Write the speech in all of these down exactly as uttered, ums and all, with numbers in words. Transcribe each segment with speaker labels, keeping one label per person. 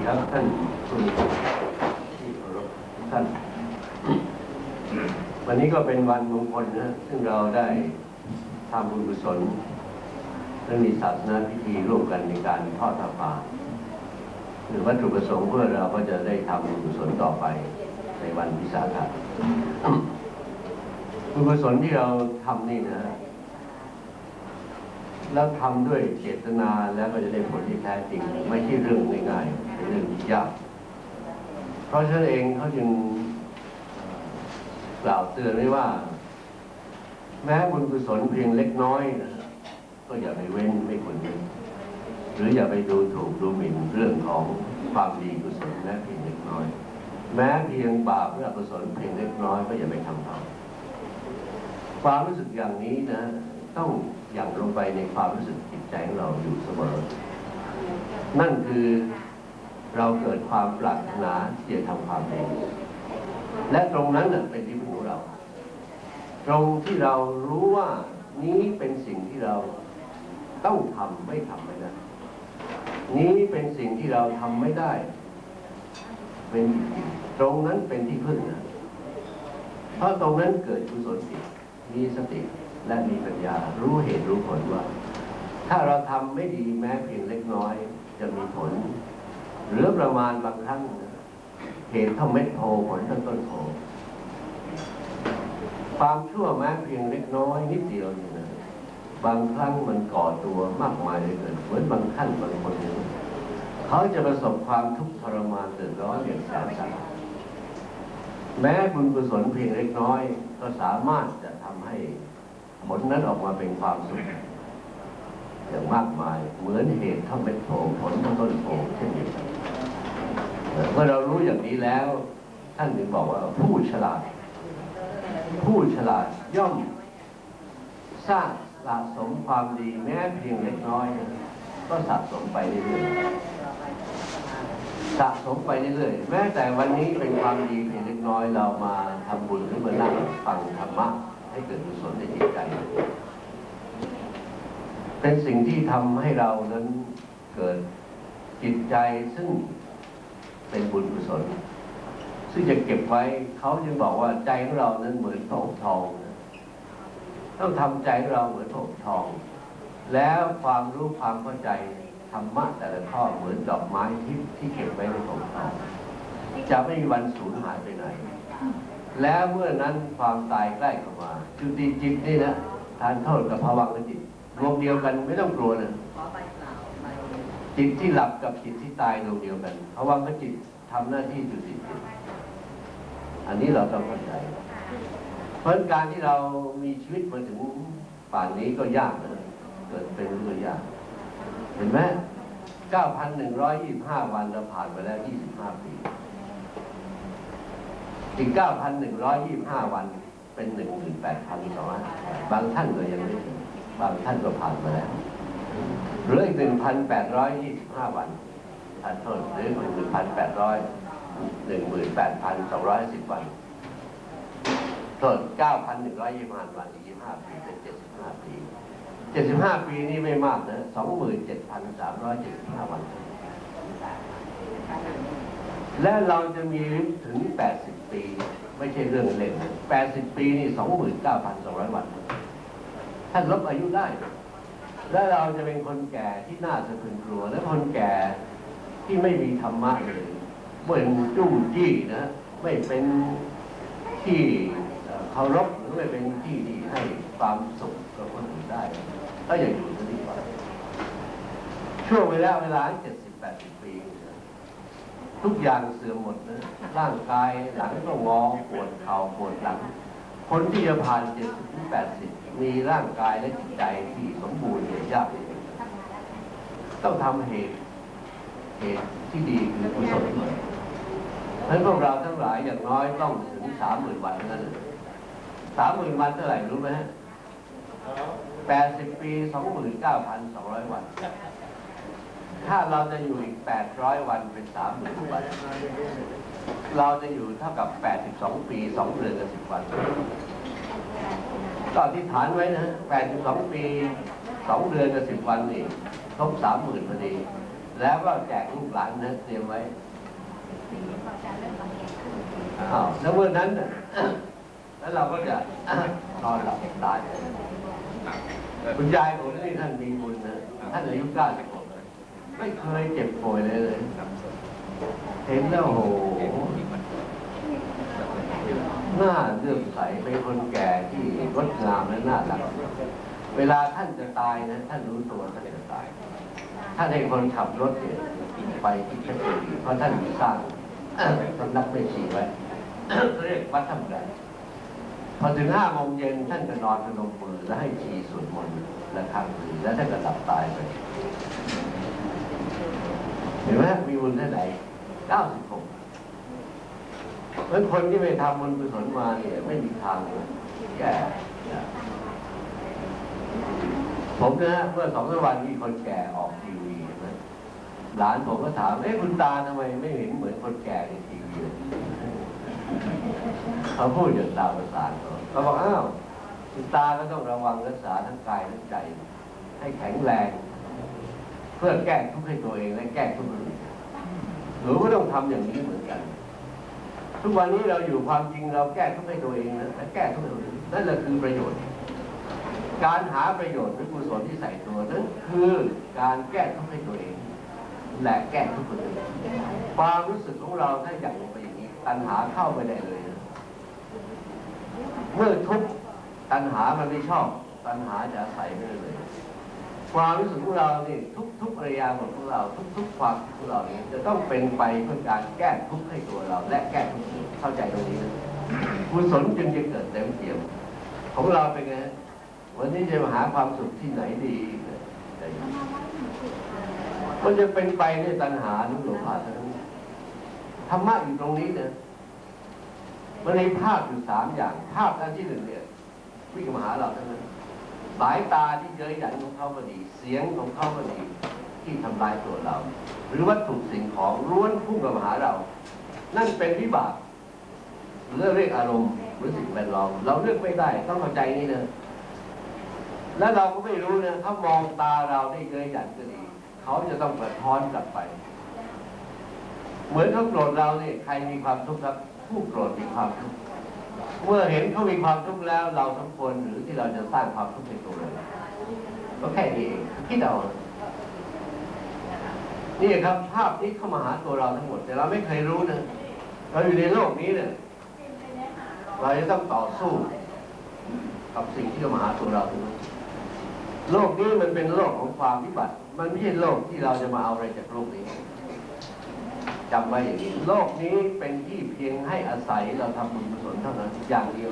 Speaker 1: ครับท่านผู้ที่เคารพทุกท่านวันนี้ก็เป็นวันมงคลนะซึ่งเราได้ทำบุญกุศลและมีศาสนาพิธีร่วมกันในการทอดผ้าป่าหรือวัตถุประสงค์เพื่อเราก็จะได้ทำบุญกุศลต่อไปในวันวิสาขะบุญกุศลที่เราทำนี่นะแล้วทำด้วยเจตนาแล้วก็จะได้ผลที่แท้จริงไม่ใช่เรื่องง่ายๆเป็นเรื่องที่ยากเพราะฉะนั้นเองเขาจึงกล่าวเตือนไว้ว่าแม้บุญกุศลเพียงเล็กน้อยนะก็อย่าไปเว้นไม่ควรเว้นหรืออย่าไปดูถูกดูหมิ่นเรื่องของความดีกุศลแม้เพียงเล็กน้อยแม้เพียงบาปหรืออกุศลเพียงเล็กน้อยก็อย่าไปทำทำความรู้สึกอย่างนี้นะต้องอย่างลงไปในความรู้สึกจิตใจของเราอยู่เสมอนั่นคือเราเกิดความปรารถนาที่จะทำความดีและตรงนั้นเป็นที่พึ่งของเราตรงที่เรารู้ว่านี้เป็นสิ่งที่เราต้องทำไม่ทำไม่ได้นี้เป็นสิ่งที่เราทำไม่ได้เป็นตรงนั้นเป็นที่พึ่งนะเพราะตรงนั้นเกิดกุศลจิตมีสติและมีปัญญารู้เหตุรู้ผลว่าถ้าเราทำไม่ดีแม้เพียงเล็กน้อยจะมีผลหรือประมาณบางครั้งเหตุเท่าเม็ดโพผลเท่าต้นโพความชั่วแม้เพียงเล็กน้อยนิดเดียวนี่นะบางครั้งมันก่อตัวมากมายเลยเกินเหมือนบางท่านบางคนเนี่ยเขาจะประสบความทุกข์ทรมานเดือดร้อนอย่างแสนสาหัสแม้บุญกุศลเพียงเล็กน้อยก็สามารถจะทำให้ผลนั้นออกมาเป็นความสุขอย่างมากมายเหมือนเหตุเท่าเม็ดโพผลเท่าต้นโพเช่นเดียวกันเมื่อเรารู้อย่างนี้แล้วท่านถึงบอกว่าผู้ฉลาดผู้ฉลาดย่อมสร้างสะสมความดีแม้เพียงเล็กน้อยก็สะสมไปเรื่อยๆสะสมไปเรื่อยๆแม้แต่วันนี้เป็นความดีเพียงเล็กน้อยเรามาทำบุญหรือมานั่งฟังธรรมะให้เกิดกุศลในจิตใจเป็นสิ่งที่ทำให้เรานั้นเกิดจิตใจซึ่งเป็นบุญกุศลซึ่งจะเก็บไว้เขาจึงบอกว่าใจของเรานั้นเหมือนโถทองต้องทำใจของเราเหมือนโถทองแล้วความรู้ความเข้าใจธรรมะแต่ละข้อเหมือนดอกไม้ที่ที่เก็บไว้ในโถทองจะไม่มีวันสูญหายไปไหนแล้วเมื่อนั้นความตายใกล้เข้ามาจุติจิตนี่นะทานโทษกับภวังคจิตรวมเดียวกันไม่ต้องกลัวนะจิตที่หลับกับจิตที่ตายรวมเดียวกันภวังคจิตทำหน้าที่จุติจิตอันนี้เราต้องเข้าใจเพราะการที่เรามีชีวิตมาถึงป่านนี้ก็ยากนะเกิดเป็นเรื่องยากเห็นไหม เก้าพันหนึ่งร้อยยี่สิบห้า วันเราผ่านไปแล้วยี่สิบห้าปีอีก เก้าพันหนึ่งร้อยยี่สิบห้า วันเป็น หนึ่งหมื่นแปดพันสองร้อย บางท่านก็ยังไม่ถึงบางท่านก็ผ่านมาแล้วเหลืออีก หนึ่งพันแปดร้อยยี่สิบห้า วันท่านโทษหรือ หนึ่งพันแปดร้อย หนึ่งหมื่นแปดพันสองร้อยสิบ วันโทษ เก้าพันหนึ่งร้อยยี่สิบห้า วันอีกยี่สิบห้าปีเป็นเจ็ดสิบห้าปีเจ็ดสิบห้าปีนี่ไม่มากนะ สองหมื่นเจ็ดพันสามร้อยเจ็ดสิบห้า วันและเราจะมีถึงแปดสิบปีไม่ใช่เรื่องเล่นแปดสิบปีนี่ สองหมื่นเก้าพันสองร้อย วันท่านลบอายุได้และเราจะเป็นคนแก่ที่น่าสะพรึงกลัวและคนแก่ที่ไม่มีธรรมะเลยเหมือนจุ้มจี้นะไม่เป็นที่เคารพหรือไม่เป็นที่ที่ให้ความสุขกับคนอื่นได้ก็อย่าอยู่ซะดีกว่าช่วงเวลาเวลาเจ็ดสิบแปดสิบปีทุกอย่างเสื่อมหมดนะร่างกายหลังก็งอปวดเข่าปวดหลังคนที่จะผ่านเจ็ดสิบถึงแปดสิบมีร่างกายและจิตใจที่สมบูรณ์เนี่ยยากต้องทำเหตุเหตุที่ดีคือกุศลเพราะฉะนั้นพวกเราทั้งหลายอย่างน้อยต้องถึงสามหมื่นวันนั่นสามหมื่นวันเท่าไหร่รู้ไหมฮะแปดสิบปีสองหมื่นเก้าพันสองร้อยวันถ้าเราจะอยู่อีกแปดร้อยวันเป็นสามหมื่นวันเราจะอยู่เท่ากับแปดสิบสองปีสองเดือนกับสิบวันก็อธิษฐานไว้นะแปดสิบสองปีสองเดือนกับสิบวันนี่ครบสามหมื่นพอดีแล้วก็แจกลูกหลานนะเตรียมไว้อ้าวแล้วเมื่อนั้นน่ะแล้วเราก็จะนอนหลับตายคุณยายผมนี่ท่านมีบุญนะท่านอายุเก้าสิบหกไม่เคยเจ็บป่วยเลยเลยเห็นแล้วโหหน้าเลื่อมใสเป็นคนแก่ที่งดงามและน่ารักเวลาท่านจะตายนะท่านรู้ตัวท่านจะตายท่านให้คนขับรถเนี่ยไปที่เพชรบุรีเพราะท่านสร้างสำนักเมชีไว้เรียกวัดธรรมดาพอถึงห้าโมงเย็นท่านก็นอนพนมมือแล้วให้ชีสวดมนต์และคำลือแล้วท่านก็หลับตายไปเห็นไหมมีบุญเท่าไหร่เก้าสิบหกเพราะคนที่ไปทำบุญกุศลมาเนี่ยไม่มีทางแก่ผมนะเมื่อสองสามวันมีคนแก่ออกทีวีนะหลานผมก็ถามเอ๊ะคุณตาทำไมไม่เห็นเหมือนคนแก่ในทีวีเขาพูดอย่างตาประสานเขาบอกอ้าวคุณตาก็ต้องระวังรักษาทั้งกายทั้งใจให้แข็งแรงเพื่อแก้ทุกข์ให้ตัวเองและแก้ทุกข์คนอื่นหนูก็ต้องทำอย่างนี้เหมือนกันทุกวันนี้เราอยู่ความจริงเราแก้ทุกข์ให้ตัวเองนะและแก้ทุกข์ให้คนอื่นนั่นแหละคือประโยชน์การหาประโยชน์หรือกุศลที่ใส่ตัวนั้นคือการแก้ทุกข์ให้ตัวเองและแก้ทุกข์คนอื่นความรู้สึกของเราถ้าอย่างลงไปอย่างนี้ตัณหาเข้าไปได้เลยนะเมื่อทุกข์ตัณหามันไม่ชอบตัณหาจะใส่ไม่ได้เลยความรู้สึกของเรานี่ทุกทุกระยะของเราทุกทุกความของเรานี้จะต้องเป็นไปเพื่อการแก้ทุกข์ให้ตัวเราและแก้ทุกข์เข้าใจตรงนี้นะกุศลจึงจะเกิดเต็มเปี่ยมของเราเป็นไงวันนี้จะมาหาความสุขที่ไหนดีมันจะเป็นไปในตัณหาหรือหลงผิดทั้งนั้นธรรมะอยู่ตรงนี้นะมันในภาพอยู่สามอย่างภาพอันที่หนึ่งเนี่ยวิ่งมาหาเราทั้งนั้นสายตาที่เย้ยหยันของเขาก็ดีเสียงของเขาก็ดีที่ทำลายตัวเราหรือวัตถุสิ่งของล้วนพุ่งมาหาเรานั่นเป็นวิบากเรื่องเรียกอารมณ์หรือสิ่งแวดล้อมเราเลือกไม่ได้ต้องเข้าใจนี่นะแล้วเราก็ไม่รู้นะเขามองตาเราได้เย้ยหยันก็ดีเขาจะต้องสะท้อนกลับไปเหมือนเขาโกรธเราเนี่ยใครมีความทุกข์ครับผู้โกรธมีความทุกข์เมื่อเห็นเขามีความทุกข์แล้วเราสมควรหรือที่เราจะสร้างความทุกข์ในตัวเราก็แค่นี้เองคิดเอานี่ครับภาพนี้เข้ามาหาตัวเราทั้งหมดแต่เราไม่เคยรู้นะเราอยู่ในโลกนี้เนี่ยเราจะต้องต่อสู้กับสิ่งที่เข้ามาหาตัวเราทั้งนั้นโลกนี้มันเป็นโลกของความวิบัติมันไม่ใช่โลกที่เราจะมาเอาอะไรจากโลกนี้จำไว้อย่างนี้โลกนี้เป็นที่เพียงให้อาศัยเราทำบุญกุศลเท่านั้นอย่างเดียว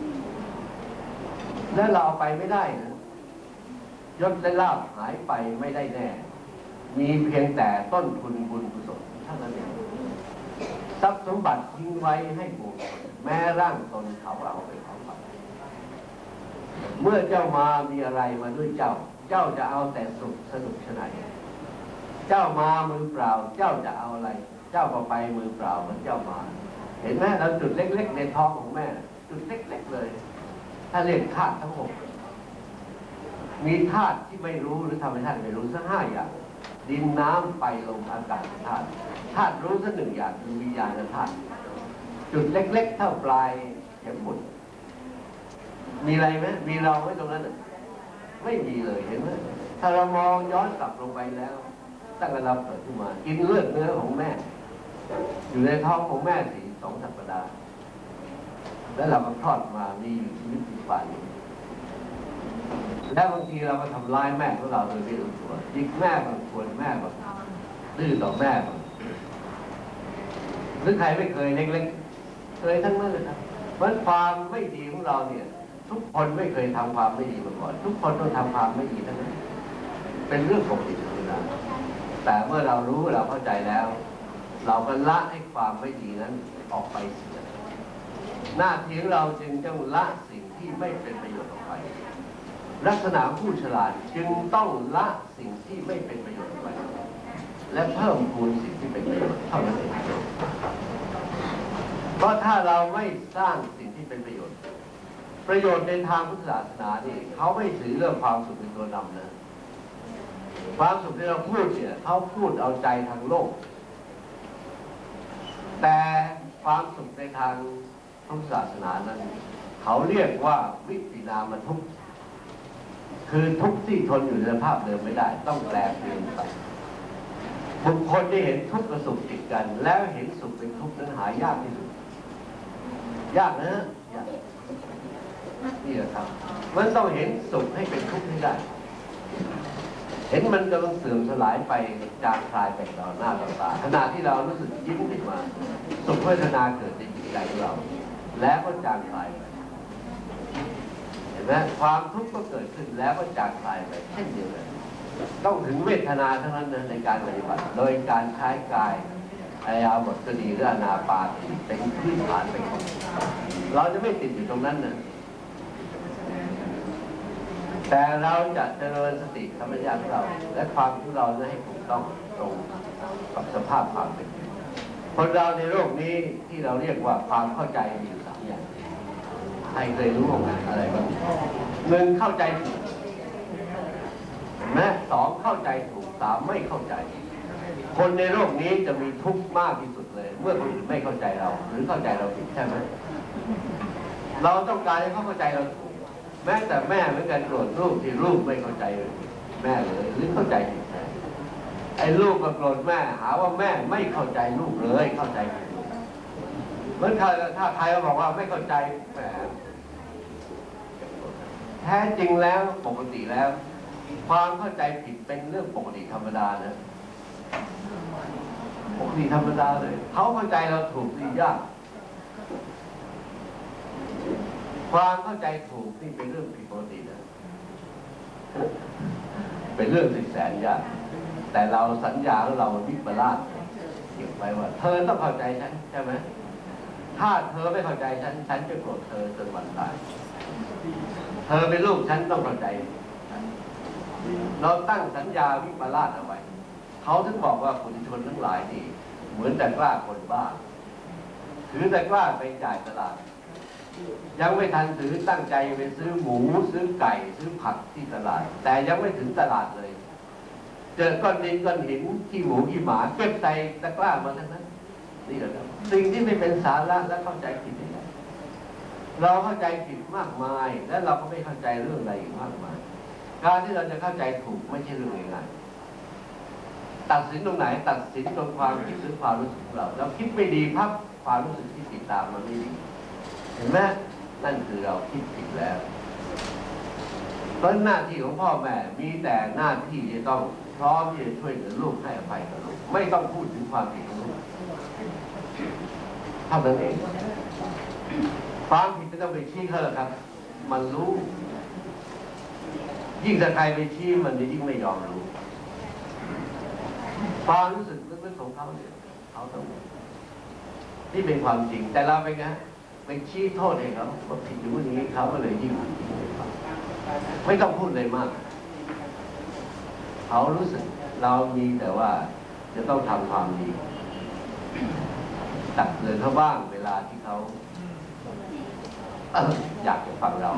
Speaker 1: และเราเอาไปไม่ได้นะยศและลาภหายไปไม่ได้แน่มีเพียงแต่ต้นทุนบุญกุศลเท่านั้นเองทรัพย์สมบัติทิ้งไว้ให้บุคคลแม้ร่างตนเขาเอาไปของเขาเมื่อเจ้ามามีอะไรมาด้วยเจ้าเจ้าจะเอาแต่สุขสนุกชนะเจ้ามามือเปล่าเจ้าจะเอาอะไรเจ้าก็ไปมือเปล่าเหมือนเจ้ามาเห็นไหมเราจุดเล็กๆในท้องของแม่จุดเล็กๆเลยถ้าเรียกธาตุทั้งหกมีธาตุที่ไม่รู้หรือธรรมชาติไม่รู้สักห้าอย่างดินน้ำไฟลมอากาศธาตุธาตุรู้สักหนึ่งอย่างคือวิญญาณธาตุจุดเล็กๆเท่าปลายเข็มหมุดมีอะไรไหมมีเราไว้ตรงนั้นไม่มีเลยเห็นไหมถ้าเรามองย้อนกลับลงไปแล้วตั้งแต่เราเกิดขึ้นมากินเลือดเนื้อของแม่อยู่ในท้องของแม่สี่สองสัปดาห์แล้วเราก็คลอดมามีอยู่ชีวิตปัจจุบันแล้วบางทีเราก็ทำร้ายแม่ของเราโดยไม่รู้ตัวยิงแม่บางควรแม่บางดื้อต่อแม่บางหรือใครไม่เคยเล็กๆเคยทั้งนั้นเลยครับเพราะความไม่ดีของเราเนี่ยทุกคนไม่เคยทำความไม่ดีมาก่อนทุกคนต้องทำความไม่ดีทั้งนั้นเป็นเรื่องปกติธรรมดาแต่เมื่อเรารู้เราเข้าใจแล้วเราก็ละให้ความไม่ดีนั้นออกไปเสียหน้าที่ของเราจึงต้องละสิ่งที่ไม่เป็นประโยชน์ออกไปลักษณะผู้ฉลาดจึงต้องละสิ่งที่ไม่เป็นประโยชน์ออกไปและเพิ่มพูนสิ่งที่เป็นประโยชน์เท่านั้นเองเพราะถ้าเราไม่สร้างสิ่งที่เป็นประโยชน์ประโยชน์ในทางพุทธศาสนานี่เขาไม่ถือเรื่องความสุขเป็นตัวนำนะความสุขที่เราพูดเนี่ยเขาพูดเอาใจทางโลกแต่ความสุขในทางพุทธศาสนานั้นเขาเรียกว่าวิปินามทุกข์คือทุกข์ที่ทนอยู่ในสภาพเดิมไม่ได้ต้องแปลเปลี่ยนไปบุคคลที่เห็นทุกข์กับสุขติดกันแล้วเห็นสุขเป็นทุกข์นั้นหายากที่สุดยากนะยากนี่แหละครับมันต้องเห็นสุขให้เป็นทุกข์ให้ได้เห็นมันกำลังเสื่อมสลายไปจางคลายไปต่อหน้าต่อตาขณะที่เรารู้สึกยิ้มขึ้นมาสุขเวทนาเกิดในจิตใจของเราแล้วก็จางคลายไปเห็นไหมความทุกข์ก็เกิดขึ้นแล้วก็จางคลายไปเช่นเดียวกันต้องถึงเวทนาทั้งนั้นในการปฏิบัติโดยการใช้กายอาญาบทก็ดีหรืออนาปานเป็นพื้นฐานเป็นของเราจะไม่ติดอยู่ตรงนั้นนะแต่เราจะเจริญสติธรรมญาณเราและความที่เราให้ถูกต้องตรงกับสภาพความเป็นจริงคนเราในโลกนี้ที่เราเรียกว่าความเข้าใจมีอยู่สามอย่างใครเคยรู้อะไรบ้างหนึ่งเข้าใจผิดแม้สองเข้าใจถูกสามไม่เข้าใจคนในโลกนี้จะมีทุกข์มากที่สุดเลยเมื่อคนอื่นไม่เข้าใจเราหรือเข้าใจเราผิดใช่ไหมเราต้องการให้เขาเข้าใจเราถูกแม้แต่แม่เหมือนกันโกรธลูกที่ลูกไม่เข้าใจแม่เลยหรือเข้าใจผิดไอ้ลูกก็โกรธแม่หาว่าแม่ไม่เข้าใจลูกเลยเข้าใจผิดเมื่อถ้าถ้าใครเขาบอกว่าไม่เข้าใจแหมแท้จริงแล้วปกติแล้วความเข้าใจผิดเป็นเรื่องปกติธรรมดานะปกติธรรมดาเลยเขาเข้าใจเราถูกดียากความเข้าใจถูกนี่เป็นเรื่องผิดปกตินะเป็นเรื่องสิแสนยากแต่เราสัญญาของเราวิปลาสเก็บไว้ว่าเธอต้องเข้าใจฉันใช่ไหมถ้าเธอไม่เข้าใจฉันฉันจะโกรธเธอจนวันตายเธอเป็นลูกฉันต้องเข้าใจเราตั้งสัญญาวิปลาสเอาไว้เขาถึงบอกว่าคนชนทั้งหลายนี่เหมือนแต่กล้าคนบ้าถือแต่กล้าไปจ่ายตลาดยังไม่ทันถือตั้งใจไปซื้อหมูซื้อไก่ซื้อผักที่ตลาดแต่ยังไม่ถึงตลาดเลยเจอก้อนดินก้อนหินขี้หมูขี้หมาเก็บใส่ตะกร้ามาทั้งนั้นนี่แหละครับสิ่งที่ไม่เป็นสาระและเข้าใจผิดนี่แหละเราเข้าใจผิดมากมายและเราก็ไม่เข้าใจเรื่องอะไรอีกมากมายการที่เราจะเข้าใจถูกไม่ใช่เรื่องง่ายๆตัดสินตรงไหนตัดสินตรงความคิดหรือความรู้สึกของเราเราคิดไม่ดีพับความรู้สึกที่ติดตามมันไม่ดีเห็นไหมนั่นคือเราคิดผิดแล้วเพราะหน้าที่ของพ่อแม่มีแต่หน้าที่จะต้องพร้อมที่จะช่วยเหลือลูกให้อภัยกับลูกไม่ต้องพูดถึงความผิดของลูกเท่านั้นเองความผิดไม่ต้องไปชี้เขาหรอกครับมันรู้ยิ่งถ้าใครไปชี้มันจะยิ่งไม่ยอมรู้ความรู้สึกลึกๆของเขาเนี่ยเขาต้องนี่เป็นความจริงแต่เราไปไงไปชี้โทษให้เขาว่าผิดอยู่อย่างนี้เขาก็เลยยิ่งไม่ต้องพูดเลยมากเขารู้สึกเรามีแต่ว่าจะต้องทำความดีตักเตือนเขาบ้างเวลาที่เขาอยากจะฟังเรา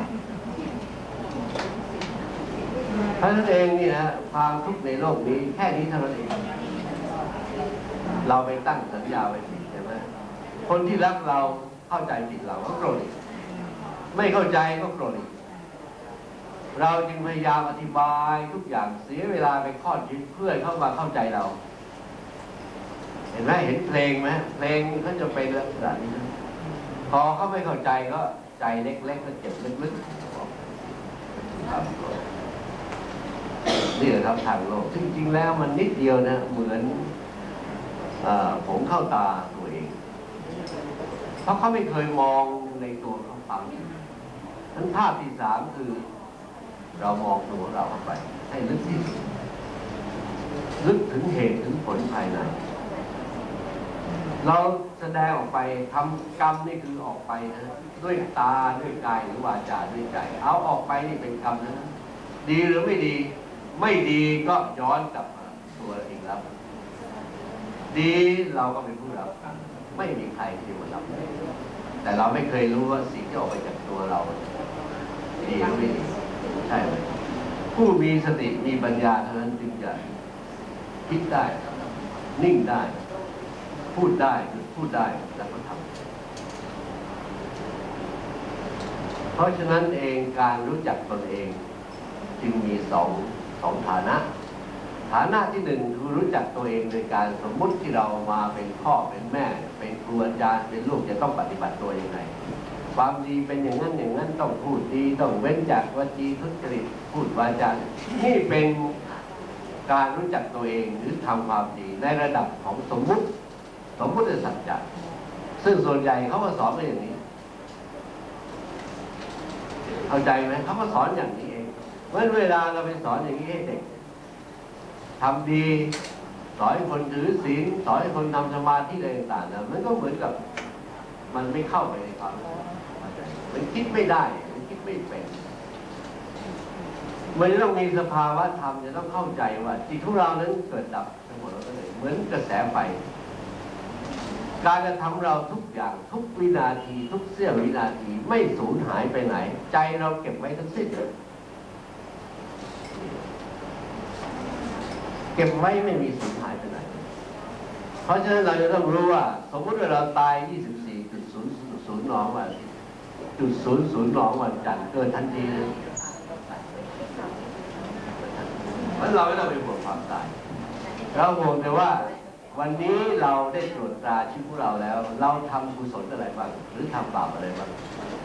Speaker 1: เพราะฉะนั้นเองนี่นะความทุกข์ในโลกนี้แค่นี้เท่านั้นเองเราไปตั้งสัญญาไว้ผิดใช่ไหมคนที่รักเราเข้าใจผิดเราก็โกรธไม่เข้าใจก็โกรธเราจึงพยายามอธิบายทุกอย่างเสียเวลาไปข้อคิดเพื่อเข้ามาเข้าใจเราเห็นไหมเห็นเพลงไหมเพลงเขาจะเป็นลักษณะนี้พอเขาไม่เข้าใจก็ใจเล็กๆแล้วเจ็บลึกๆนี่แหละครับทางโลกจริงๆแล้วมันนิดเดียวนะเหมือนผมเข้าตาตัวเองเพราะเขาไม่เคยมองในตัวเขาฟังทั้งภาพที่สามคือเรามองตัวเราเข้าไปให้ลึกที่สุดลึกถึงเหตุถึงผลภายในเราแสดงออกไปทำกรรมนี่คือออกไปนะด้วยตาด้วยกายหรือวาจาด้วยใจเอาออกไปนี่เป็นกรรมนะดีหรือไม่ดีไม่ดีก็ย้อนกลับมาตัวเองรับดีเราก็เป็นผู้รับไม่มีใครที่มารับแต่เราไม่เคยรู้ว่าสิ่งที่ออกไปจากตัวเราดีหรือไม่ดีใช่ไหมผู้มีสติมีปัญญาเท่านั้นจึงจะคิดได้นิ่งได้พูดได้พูดได้แล้วก็ทำเพราะฉะนั้นเองการรู้จักตนเองจึงมีสองสองฐานะฐานะที่หนึ่งคือรู้จักตัวเองโดยการสมมุติที่เรามาเป็นพ่อเป็นแม่เป็นครูอาจารย์เป็นลูกจะต้องปฏิบัติตัวยังไงความดีเป็นอย่างนั้นอย่างนั้นต้องพูดดีต้องเว้นจากวจีทุจริตพูดวาจานี่เป็นการรู้จักตัวเองหรือทำความดีในระดับของสมมุติสมมุติสัจจะซึ่งส่วนใหญ่เขาก็สอนกันอย่างนี้เข้าใจไหมเขาก็สอนอย่างนี้เองเมื่อเวลาเราไปสอนอย่างนี้ให้เด็กทำดีสอนให้คนถือศีลสอนให้คนทำสมาธิอะไรต่างๆนะมันก็เหมือนกับมันไม่เข้าไปในความมันคิดไม่ได้มันคิดไม่เป็นมันจะต้องมีสภาวะธรรมจะต้องเข้าใจว่าจิตของเรานั้นเกิดดับทั้งหมดแล้วก็เลยเหมือนกระแสไฟการกระทำเราทุกอย่างทุกวินาทีทุกเสี้ยววินาทีไม่สูญหายไปไหนใจเราเก็บไว้ทั้งสิ้นเก็บไว้ไม่มีสูญหายไปไหนเพราะฉะนั้นเราจะต้องรู้ว่าสมมติว่าเราตาย ยี่สิบสี่จุดศูนย์ศูนย์ นวันจุดศูนย์ศูนย์ นวันจันทร์เกิดทันทีเลยเพราะเราไม่ต้องไปห่วงความตายเราห่วงแต่ว่าวันนี้เราได้ตรวจตราชีวิตของเราแล้วเราทำกุศลอะไรบ้างหรือทำบาปอะไรบ้าง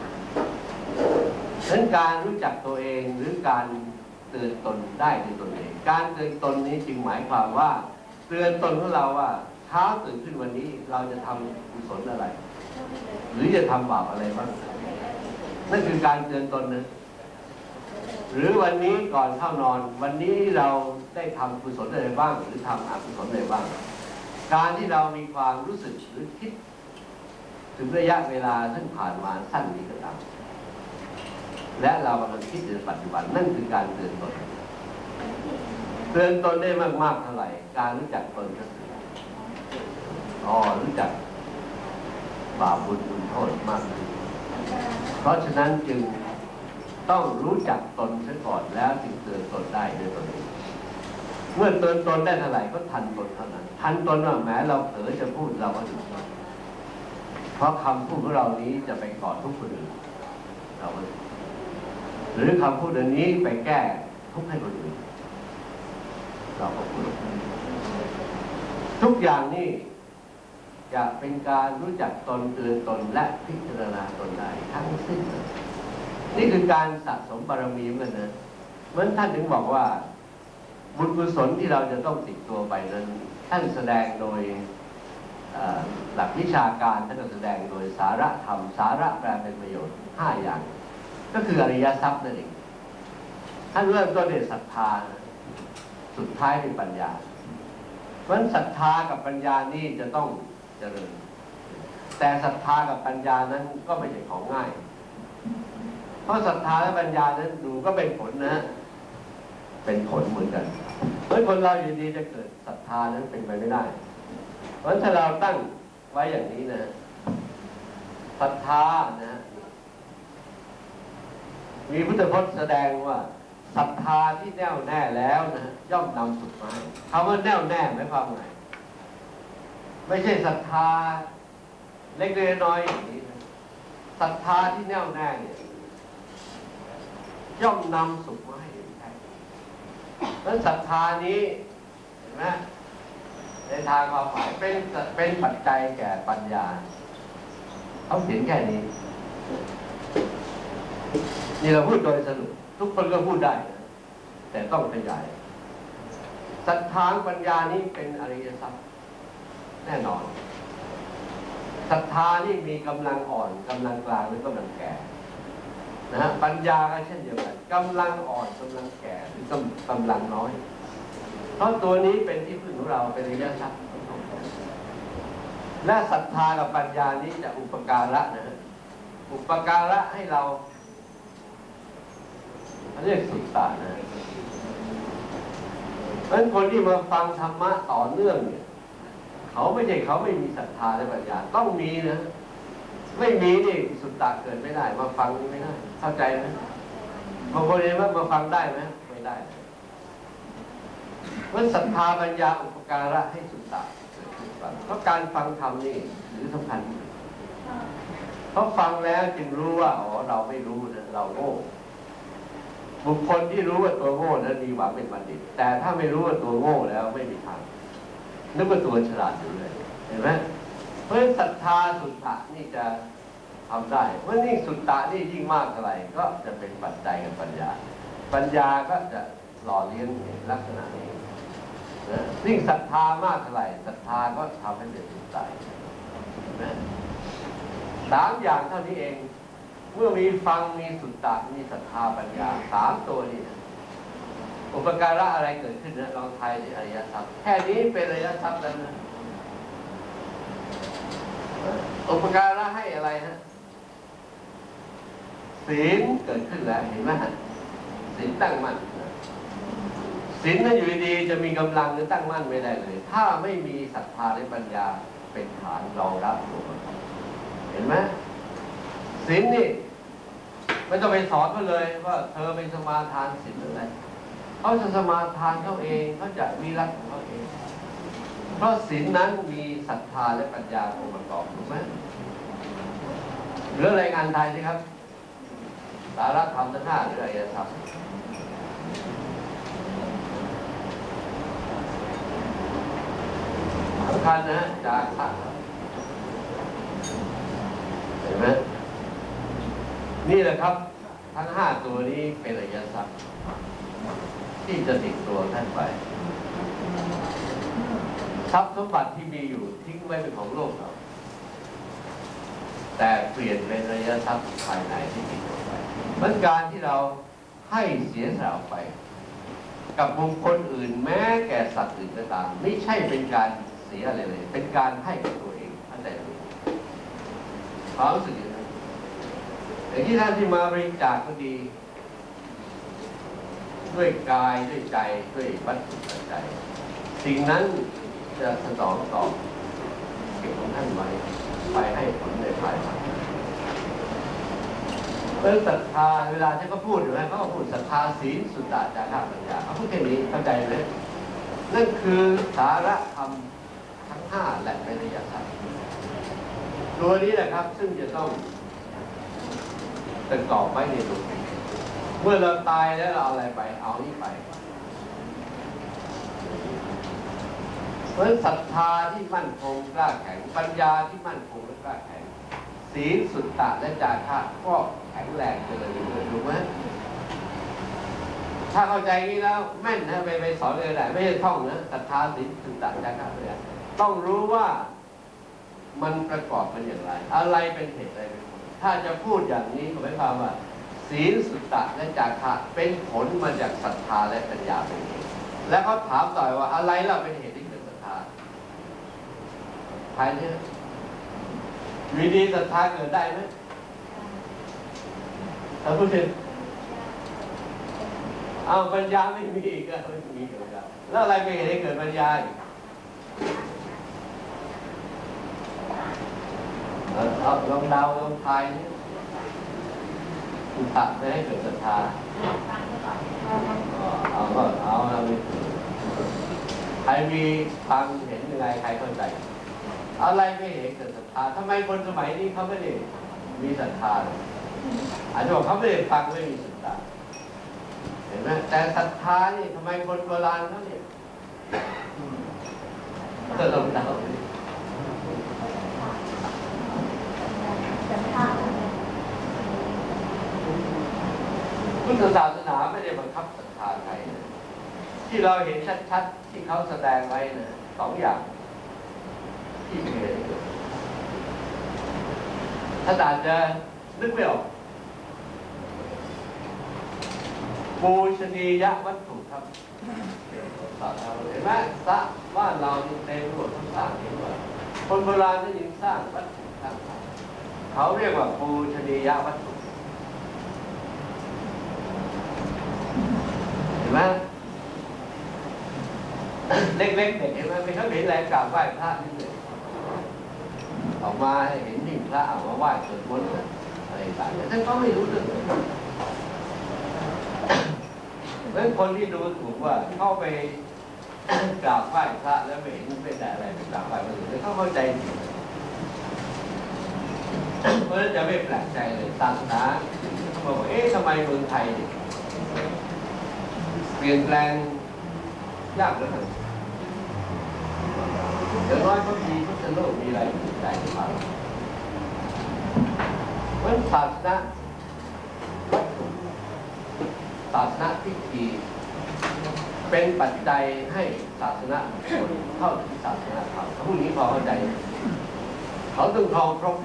Speaker 1: ดังนั้นการรู้จักตัวเองหรือการเตือนตนได้ด้วยตนเองการเตือนตนนี้จึงหมายความว่าเตือนตนของเราว่าเช้าตื่นขึ้นวันนี้เราจะทำกุศลอะไรหรือจะทำบาปอะไรบ้างนั่นคือการเตือนตนนะหรือวันนี้ก่อนเข้านอนวันนี้เราได้ทำกุศลอะไรบ้างหรือทำอกุศลอะไรบ้างการที่เรามีความรู้สึกหรือคิดถึงระยะเวลาซึ่งผ่านมาสั้นนี้ก็ตามและเรากำลังคิดในปัจจุบันนั่นคือการเตือนตนเตือนตนได้มากๆเท่าไหร่การรู้จักตนก็คืออ๋อรู้จักบาปบุญคุณโทษมากขึ้นเพราะฉะนั้นจึงต้องรู้จักตนซะก่อนแล้วจึงเตือนตนได้ด้วยตนเองเมื่อเตือนตนได้เท่าไหร่ก็ทันตนเท่านั้นทันตนว่าแม้เราเผลอจะพูดเราก็หยุดเพราะคำพูดของเรานี้จะไปก่อทุกข์คนอื่นเราก็หรือคำพูดอันนี้ไปแก้ทุกข์ให้คนอื่นเราก็พูดทุกอย่างนี้จะเป็นการรู้จักตนเตือนตนและพิจารณาตนได้ทั้งสิ้นนี่คือการสะสมบารมีเหมือนกันนะเหมือนท่านถึงบอกว่าบุญกุศลที่เราจะต้องติดตัวไปนั้นท่านแสดงโดยหลักวิชาการท่านแสดงโดยสาระธรรมสาระแปลเป็นประโยชน์ห้าอย่างก็คืออริยทรัพย์นั่นเองท่านเริ่มต้นด้วยศรัทธาสุดท้ายเป็นปัญญาเพราะฉะนั้นศรัทธากับปัญญานี่จะต้องเจริญแต่ศรัทธากับปัญญานั้นก็ไม่ใช่ของง่ายเพราะศรัทธาและปัญญานั้นดูก็เป็นผลนะเป็นผลเหมือนกันเพราะคนเราอยู่ดีจะเกิดศรัทธานั้นเป็นไปไม่ได้เพราะฉะนั้นถ้าเราตั้งไว้อย่างนี้นะศรัทธานะมีพุทธพจน์แสดงว่าศรัทธาที่แน่วแน่แล้วนะย่อมนำสุขมาคำว่าแน่วแน่หมายความไงไม่ใช่ศรัทธาเล็กๆน้อยๆอย่างนี้นะศรัทธาที่แน่วแน่เนี่ยย่อมนำสุขมาให้แท้เพราะศรัทธานี้เห็นไหมในทางความหมายเป็นเป็นปัจจัยแก่ปัญญาเขาเขียนแค่นี้นี่เราพูดโดยสรุปทุกคนก็พูดได้นะแต่ต้องขยายศรัทธาปัญญานี้เป็นอริยทรัพย์แน่นอนศรัทธานี่มีกำลังอ่อนกำลังกลางหรือกำลังแก่นะฮะปัญญาก็เช่นเดียวกันกำลังอ่อนกำลังแก่หรือกำกำลังน้อยเพราะตัวนี้เป็นที่พึ่งของเราเป็นอริยทรัพย์และศรัทธากับปัญญานี้จะอุปการะนะฮะอุปการะให้เราเรียกสุตตะนะเพราะฉะนั้นคนที่มาฟังธรรมะต่อเนื่องเนี่ยเขาไม่ใช่เขาไม่มีศรัทธาและปัญญาต้องมีนะไม่มีนี่สุตตะเกิดไม่ได้มาฟังไม่ได้เข้าใจไหมบางคนเองว่ามาฟังได้ไหมไม่ได้ว่าศรัทธาปัญญาอุปการะให้สุตตะเกิดขึ้นบ้างเพราะการฟังธรรมนี่ถือสำคัญเพราะฟังแล้วจึงรู้ว่าอ๋อเราไม่รู้นะเราโง่บุคคลที่รู้ว่าตัวโง่นั้นมีหวังเป็นบัณฑิตแต่ถ้าไม่รู้ว่าตัวโง่แล้วไม่มีทางนึกว่าตัวฉลาดอยู่เลยเห็นไหมเพราะศรัทธาสุตตะนี่จะทำได้เพราะนี่สุตตะนี่ยิ่งมากเท่าไหร่ก็จะเป็นปัจจัยกับปัญญาปัญญาก็จะหล่อเลี้ยงลักษณะนี้ยิ่งศรัทธามากเท่าไหร่ศรัทธาก็ทำให้เป็นสุตตะนะสามอย่างเท่านี้เองเมื่อมีฟังมีสุตตะมีศรัทธาปัญญาสามตัวนี้นะอุปการะอะไรเกิดขึ้นนะลองทายในอริยทรัพย์แค่นี้เป็นอริยทรัพย์แล้วนะอุปการะให้อะไรฮะศีลเกิดขึ้นแล้วเห็นไหมศีลตั้งมั่นศีลนั้นอยู่ดีจะมีกำลังหรือตั้งมั่นไม่ได้เลยถ้าไม่มีศรัทธาและปัญญาเป็นฐานรองรับตัวเห็นไหมศีลนี่ไม่ต้องไปสอนเขาเลยว่าเธอเป็นสมาทานศีลอะไรเขาจะสมาทานเขาเองเขาจะวิรัติของเขาเองเพราะศีลนั้นมีศรัทธาและปัญญาองค์ประกอบถูกไหมเหลือรายงานไทยสิครับสาระธรรมทั้งห้าหรืออริยสัจสำคัญนะจากพระเห็นไหมนี่แหละครับทั้งห้าตัวนี้เป็นอริยสัจที่จะติดตัวท่านไปทรัพย์สมบัติที่มีอยู่ทิ้งไว้เป็นของโลกเราแต่เปลี่ยนเป็นอริยทรัพย์ภายในที่ติดตัวไปมันการที่เราให้เสียสละไปกับบุคคลอื่นแม้แก่สัตว์อื่นก็ตามไม่ใช่เป็นการเสียอะไรเลยเป็นการให้กับตัวเองท่านใดรู้ความรู้สึกอย่างนั้นอย่างที่ท่านที่มาบริจาคก็ดีด้วยกายด้วยใจด้วยวัตถุปัจจัยสิ่งนั้นจะสนองตอบเก็บของท่านไว้ไปให้ผลในภายหลังเรื่องศรัทธาเวลาที่เขาพูดอยู่ไหมเขาก็พูดศรัทธาศีลสุตตะจาระปัญญาเขาพูดแค่นี้เข้าใจไหมนั่นคือสาระธรรมทั้งห้าและเป็นอริยสัจตัวนี้แหละครับซึ่งจะต้องประกอบไว้ในตัวเมื่อเราตายแล้วเราเอาอะไรไปเอานี้ไปเพราะศรัทธาที่มั่นคงกล้าแข็งปัญญาที่มั่นคงและกล้าแข็งศีลสุตตะและจาคะก็แข็งแรงเจริญเลยถูกไหมถ้าเข้าใจนี้แล้วแม่นนะไปไปสอนเลยแหละไม่ใช่ท่องนะศรัทธาศีลสุตตะจาคะเลยต้องรู้ว่ามันประกอบเป็นอย่างไรอะไรเป็นเหตุอะไรเป็นผลถ้าจะพูดอย่างนี้หมายความว่าศีลสุตตะและจาคะเป็นผลมาจากศรัทธาและปัญญาเป็นเหตุแล้วเขาถามต่อว่าอะไรล่ะเป็นเหตุที่เกิดศรัทธาภายในวิธีศรัทธาเกิดได้ไหมถ้าพูดถึงเอาปัญญาไม่มีอีกก็ไม่มีเกิดแล้วอะไรเป็นเหตุให้เกิดปัญญาอีกเอาลองเดาลองทายนี่สุตตะไม่ให้เกิดศรัทธาเอาก็เอาเราใครมีความเห็นยังไงใครเข้าใจอะไรไม่เห็นเกิดศรัทธาทำไมคนสมัยนี้เขาไม่ได้มีศรัทธาอาจจะบอกเขาไม่ได้ฟังไม่มีศรัทธาเห็นไหมแต่ศรัทธานี่ทำไมคนโบราณเขาเนี่ยก็ลองเดาพุทธศาสนาไม่ได้บังคับศรัทธาใครที่เราเห็นชัดๆที่เขาแสดงไว้นะสองอย่างที่เป็นเหตุถ้าอาจจะนึกไม่ออกปูชนียวัตถุครับเห็นไหมสระบ้านเราเต็มหมดทั้งสร้างเห็นว่าคนโบราณก็ยังสร้างวัตถุต่างๆเขาเรียกว่าปูชนียวัตถุเห็นไหมเล็กๆเด็กเห็นไหมไม่เขาเห็นแรงกราบไหว้พระนี่เลยออกมาเห็นหิ้งพระออกมาไหว้สวดมนต์อะไรต่างๆท่านก็ไม่รู้เรื่องเพราะคนที่ดูถูกว่าเข้าไปกราบไหว้พระแล้วไม่เห็นเป็นอะไรไปกราบไหว้คนอื่นเขาเข้าใจผิดเพราะฉะนั้นจะไม่แปลกใจเลยศาสนาเขาบอกว่าเอ๊ะทำไมเมืองไทยเปลี่ยนแปลงยากเหลือเกินอย่างน้อยก็มีพุทธโลกมีอะไรติดใจขึ้นมาเพราะศาสนาศาสนาพิธีเป็นปัจจัยให้ศาสนาคนเข้าถึงศาสนาธรรมผู้นี้พอเข้าใจเขาต้องครองครบ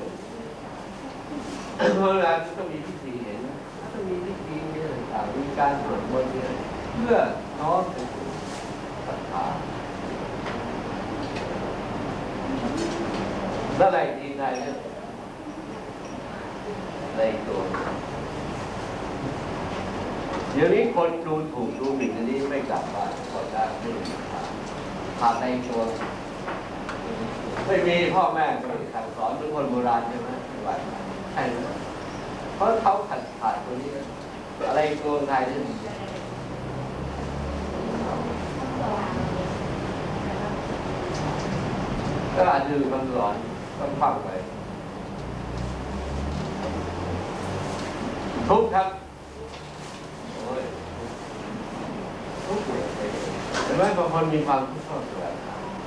Speaker 1: เวลาต้องมีพิธีเห็นต้องมีพิธีมีอะไรต่างมีการสวดมนต์เพื่อน้อมไปสู่ศรัทธาแล้วอะไรดีใจเนี่ยในตัวเดี๋ยวนี้คนดูถูกดูหมิ่นอันนี้ไม่กลับมาคนละไม่ขาดในตัวไม่มีพ่อแม่ไม่สั่งสอนทุกคนโบราณใช่ไหมว่าใช่เพราะเขาขัดขาดตัวนี้อะไรตัวไทยนี่ก็อาจจะดูคำสอนต้องฟังไปทุกครับทุกเลยเห็นไหมบางคนมีความทุกข์เข้าสู่แล้ว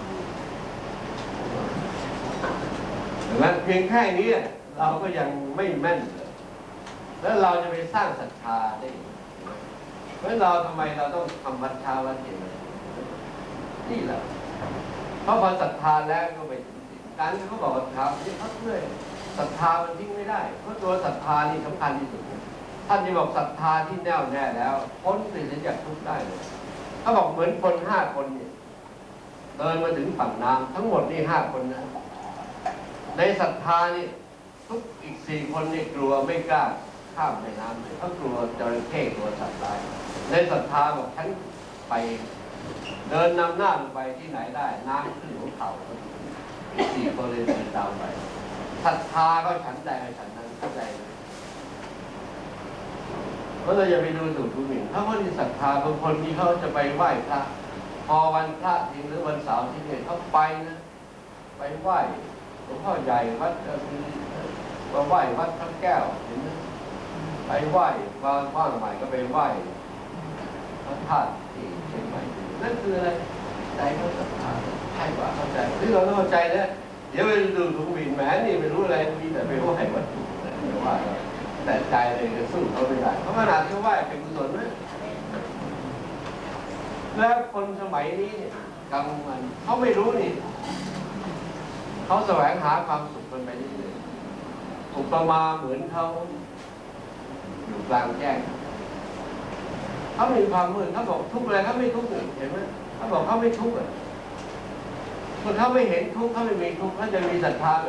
Speaker 1: เห็นไหมเพียงแค่นี้เราก็ยังไม่แม่นเลยแล้วเราจะไปสร้างศรัทธาได้เพราะเราทำไมเราต้องทำวัดเช้าวัดเย็นนี่แหละเพราะพอศรัทธาแล้วก็ไปการที่เขาบอกว่าทำที่เขาเพื่อศรัทธามันทิ้งไม่ได้เพราะตัวศรัทธานี่สำคัญที่สุดท่านที่บอกศรัทธาที่แน่วแน่แล้วพ้นสิ่งที่จะทุกข์ได้เลยเขาบอกเหมือนคนห้าคนเนี่ยเดินมาถึงฝั่งน้ำทั้งหมดนี่ห้าคนนะในศรัทธานี่ทุกอีกสี่คนนี่กลัวไม่กล้าข้ามแม่น้ำเลยเขากลัวจระเข้กลัวสัตว์ร้ายในศรัทธาบอกฉันไปเดินนำหน้าลงไปที่ไหนได้น้ำขึ้นหัวเข่าสี่คนเลยเดินตามไปศรัทธาก็ฉันใดฉันนั้นเข้าใจเพราะเราอย่าไปดูถูกดูหมิ่นถ้าคนที่ศรัทธาบางคนที่เขาจะไปไหว้พระพอวันพระทิ้งหรือวันเสาร์ที่เนี่ยเขาไปนะไปไหว้หลวงพ่อใหญ่วัดไปไหว้วัดพระแก้วเห็นไหมไปไหว้ว่างว่างใหม่ก็ไปไหว้พระธาตุที่เชียงใหม่นั่นคืออะไรใจเขาศรัทธาใช่กว่าเข้าใจที่เราต้องเข้าใจนะเดี๋ยวไปดูถูกหมิ่นแหมนี่ไม่รู้อะไรมีแต่ไปไหว้วัตถุไม่ว่าแต่ใจเลยจะสู้เขาไม่ได้เพราะขนาดที่ไหว้เป็นกุศลนะแล้วคนสมัยนี้เนี่ยกลางวันเขาไม่รู้นี่เขาแสวงหาความสุขกันไปเรื่อยๆอุปมาเหมือนเขาอยู่กลางแจ้งเขามีความมืดเขาบอกทุกข์อะไรเขาไม่ทุกข์เห็นไหมเขาบอกเขาไม่ทุกข์อ่ะคนเขาไม่เห็นทุกข์เขาไม่มีทุกข์เขาจะมีศรัทธาไหม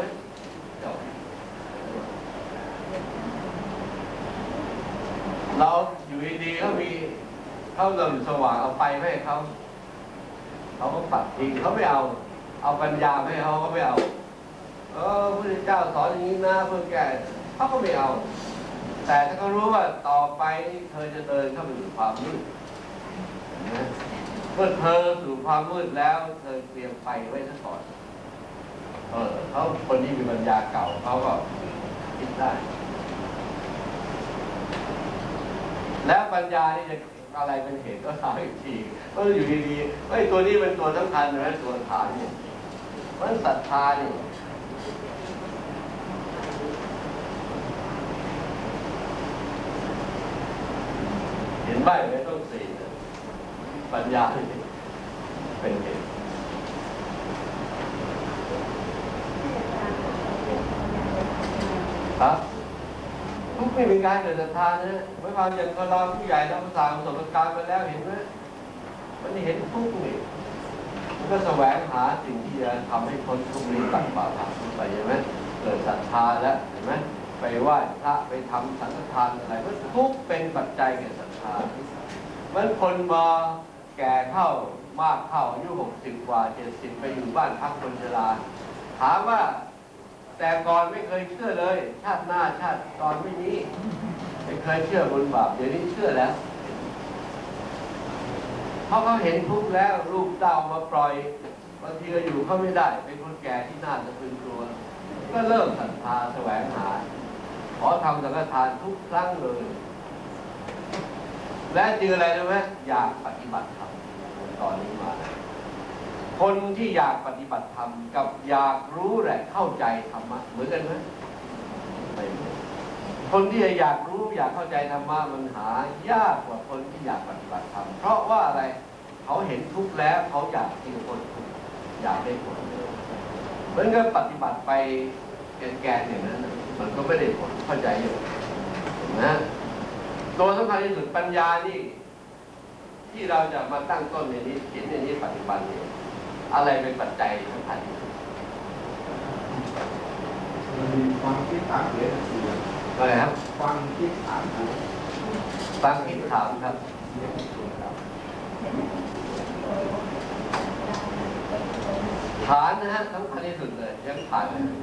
Speaker 1: เราอยู่ดีๆเขามีเขาเริ่มสว่างเอาไปให้เขาเขาก็ปัดทิ้งเขาไม่เอาเอาปัญญาให้เขาเขาไม่เอาเออพระพุทธเจ้าสอนอย่างนี้นะเพื่อแก้เขาก็ไม่เอาแต่ถ้าเขารู้ว่าต่อไปเธอจะเดินเข้าไปสู่ความมืดนะเมื่อเธอสู่ความมืดแล้วเธอเตรียมไปไว้ซะก่อนเออเขาคนที่มีปัญญาเก่าเขาก็คิดได้แล้วปัญญานี่จะอะไรเป็นเหตุก็ทำอีกทีก็อยู่ดีๆไอ้ตัวนี้เป็นตัวสำคัญนะตัวฐานเนี่ยเพราะศรัทธานี่เห็นใบไม่ต้องสี่ปัญญาเป็นเหตุครับทุกไม่เป็นการเกิดศรัทธานะไม่ความอย่างเราผู้ใหญ่เราภาษาประสบการณ์ไปแล้วเห็นไหมมันเห็นทุกนี่มันก็แสวงหาสิ่งที่จะทำให้คนทุกนี้ตัดบาปไปใช่ไหมเกิดศรัทธาแล้วเห็นไหมไปไหว้พระไปทำสังฆทานอะไรเพราะทุกเป็นปัจจัยแก่ศรัทธามันคนมาแก่เข้ามากเข้าอายุหกสิบกว่าเจ็ดสิบไปอยู่บ้านพักคนชราถามว่าแต่ก่อนไม่เคยเชื่อเลยชาติหน้าชาติตอนไม่นี้ไม่เคยเชื่อบุญบาปเดี๋ยวนี้เชื่อแล้วเพราะเขาเห็นทุกข์แล้วรูปตาออกมาปล่อยบางทีก็อยู่เขาไม่ได้เป็นคนแก่ที่น่าจะพึงกลัวก็เริ่มศรัทธาแสวงหาขอทำสังฆทานทุกครั้งเลยและเจออะไรรู้ไหมอยากปฏิบัติธรรมตอนนี้มาคนที่อยากปฏิบัติธรรมกับอยากรู้และเข้าใจธรรมะเหมือนกันไหมไม่เหมือนคนที่อยากรู้อยากเข้าใจธรรมะมันหายากกว่าคนที่อยากปฏิบัติธรรมเพราะว่าอะไรเขาเห็นทุกข์แล้วเขาอยากที่จะพ้นทุกข์อยากได้ผลเหมือนกับปฏิบัติไปแกนๆอย่างนั้นมันก็ไม่ได้ผลเข้าใจอยู่นะตัวสำคัญที่สุดปัญญานี่ที่เราจะมาตั้งต้นในนี้เห็นในนี้ปัจจุบันนี้อะไรเป็นปัจจัยสำคัญที่สุด
Speaker 2: มีความคิดถามเสียง
Speaker 1: อะไรครับ
Speaker 2: ความคิดถาม
Speaker 1: ฟังคิดถามครับฐานนะฮะสำคัญที่สุดเลยยังฐาน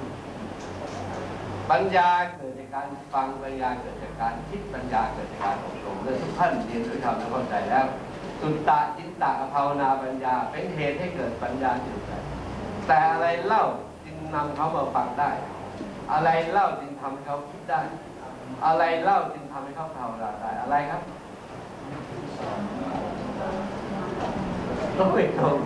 Speaker 1: ปัญญาเกิดจากการฟังปัญญาเกิดจากการคิดปัญญาเกิดจากการอบรมเรื่องทุกท่านเรียนด้วยธรรมและเข้าใจแล้วสุตตะจินตะภาวนาปัญญาเป็นเหตุให้เกิดปัญญาจิตใจแต่อะไรเล่าจึงนำเขามาฟังได้อะไรเล่าจึงทำให้เขาคิดได้อะไรเล่าจึงทำให้เขาภาวนาได้อะไรครับเราไม่ตรง